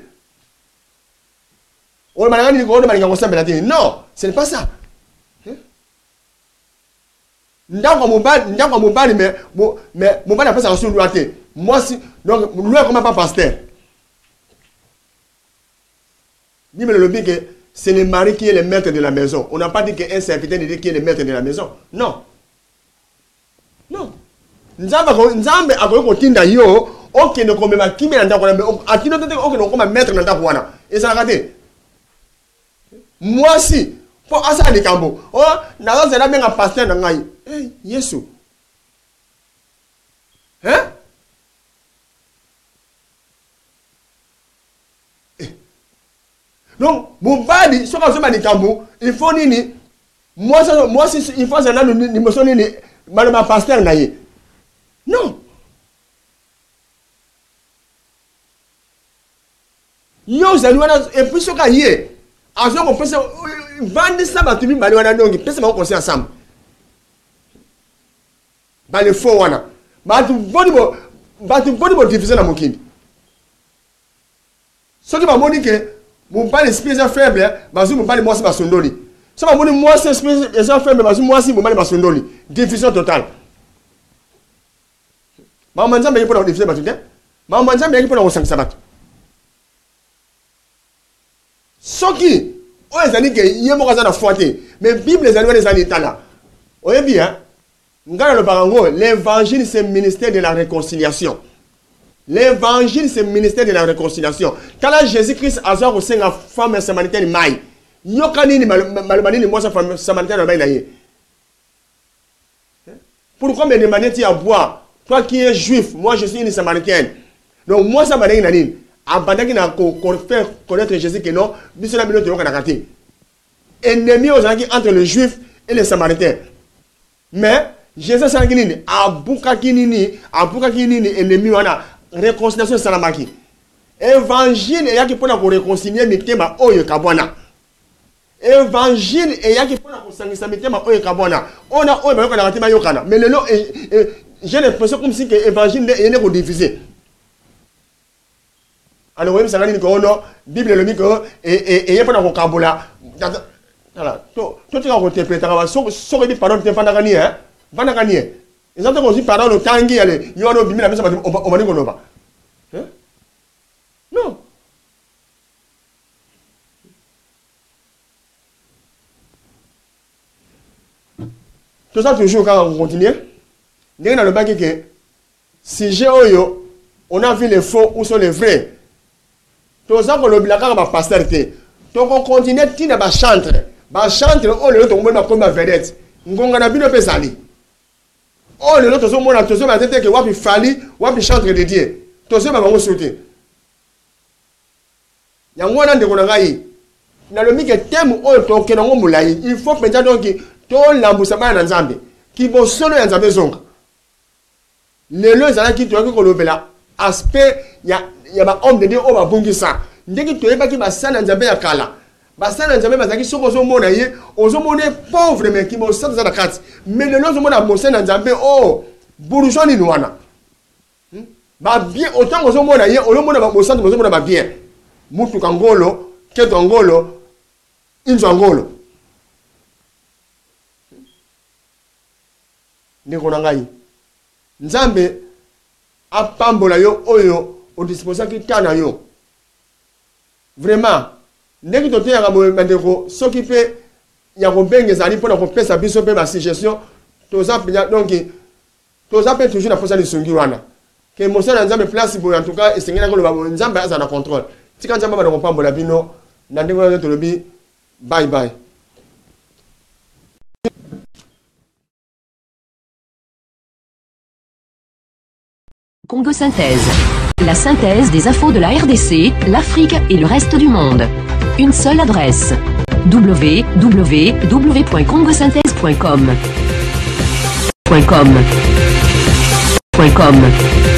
On m'a dit qu'on a ressenti. Non, ce n'est pas ça. Ndako mobile, ndako mobile, mais mais mobile après ça reçu loité. Moi si donc lui comme pas pasteur. Ni me le dit que c'est le mari qui est le maître de la maison. On n'a pas dit qu'un serviteur dit qui est le maître de la maison. Non. Non. Nzamba nzambe akoyo kotinda yo, OK ne comme ma kimi na ndako na atino tete OK ne comme maître na ndako wana. Et ça raté. Moi si pour asa de kambo. Oh, na za na benga pasteur na ngai. Eh, Yesu. Hein? Donc, mobali, ce qu'on dit Kambo, il faut nini. Moi, moi, il faut ça, ni me sonner ni malama pasteur naïe. Non. Yo, ça nous a et puis ce qu'il y a, à ce qu'on peut se vendre ça, bah tu me balou na donc, peut-être qu'on conseille ensemble. Bah le faux wana, bah tu bon bon, bah tu bon bon difficile à mon king. Ce qui va me dire que mon pas l'esprit est faible, bah je me parle moi c'est ma sondoli. Ça va me dire moi c'est esprit est faible, bah moi c'est mon mal ma sondoli. Diffusion totale. Bah on m'entend bien pour la diffusion bah tu sais. Bah on m'entend bien pour la cinq sabat. Ce qui, on est allé que y a mon cas à fouetter, mais Bible les alloués les années là. On est bien. L'évangile c'est le ministère de la réconciliation. L'évangile c'est le ministère de la réconciliation. Quand Jésus-Christ a dit que la femme samaritaine maille, yokani ni malmani ni moi sa femme samaritaine maille naie. Pourquoi me demander à boire? Toi qui es juif, moi je suis une samaritaine. Donc moi ça m'a dit nani. Abandon qui n'a qu'on fait connaître Jésus que non, bisous la minute de l'Okanaté. Ennemi aux gens entre les juifs et les samaritains. Mais Jésus sanguine a boukakinini, a boukakinini ennemi wana réconciliation salamaki. Évangile et yaki pona ko réconcilier mitema oyo kabwana. Évangile et yaki pona ko sangisa mitema oyo kabwana. On a oyo ba ko na yokana. Mais le lot j'ai l'impression comme si que évangile est né ko diffuser. Alors oui, ça veut dire que la Bible le dit que et et et pas dans vocabulaire. Voilà. Toi toi tu vas interpréter ça so so dit parole te fanda gani hein. Fanda gani. Ils ont aussi parole au tangi aller. Yo no bimi la mesa on va dire qu'on va. Hein? Non. Tout ça toujours quand on continue. Dans le bac que si j'ai oyo on a vu les faux ou sont les vrais. Tout ça qu'on l'oblige à ma pastorité. Donc on continue à ba chantre, ba chantre on le tombe na comme vedette. Ngonga na bino pesali. On le to so mona to so ma tete que wapi fali, wapi chantre de Dieu. To so ba bango sauter. Yango na ndeko na ngai. Na le mi que temu o to ke na ngo mulai. Il faut penza donc to lambusa ba na Nzambe. Ki bo solo ya Nzambe zonga. Lelo zala ki to ko lobela aspect ya il y a un homme de Dieu au Babungisa. Dès que tu es pas qui va s'en Nzambe ya kala. Ba s'en Nzambe ba zaki soko zo mona ye, ozo mona pauvre mais qui mo sa za kati. Mais le lozo mona mo s'en Nzambe oh bourgeois ni noana. Ba bien autant ozo mona ye, ozo mona ba mo s'en ozo mona ba bien. Mutu kangolo, keto ngolo, inzo ngolo. Ndeko na ngai. Nzambe apambola yo oyo au disposition qui tana yo. Vraiment, dès que tu es à mon ce qui fait, il y a un bien des années pour la faire sa biso ma suggestion, tous ça donc tous ça peut toujours la force de songiwana. Que mon seul ensemble place pour en tout cas et c'est ngena ko le nzamba za na contrôle. Si quand nzamba ba ko pambola bino, na ndingo na to lobi bye bye. Congo Synthèse. La synthèse des infos de la R D C, l'Afrique et le reste du monde. Une seule adresse. w w w point congo synthèse point com. .com. .com.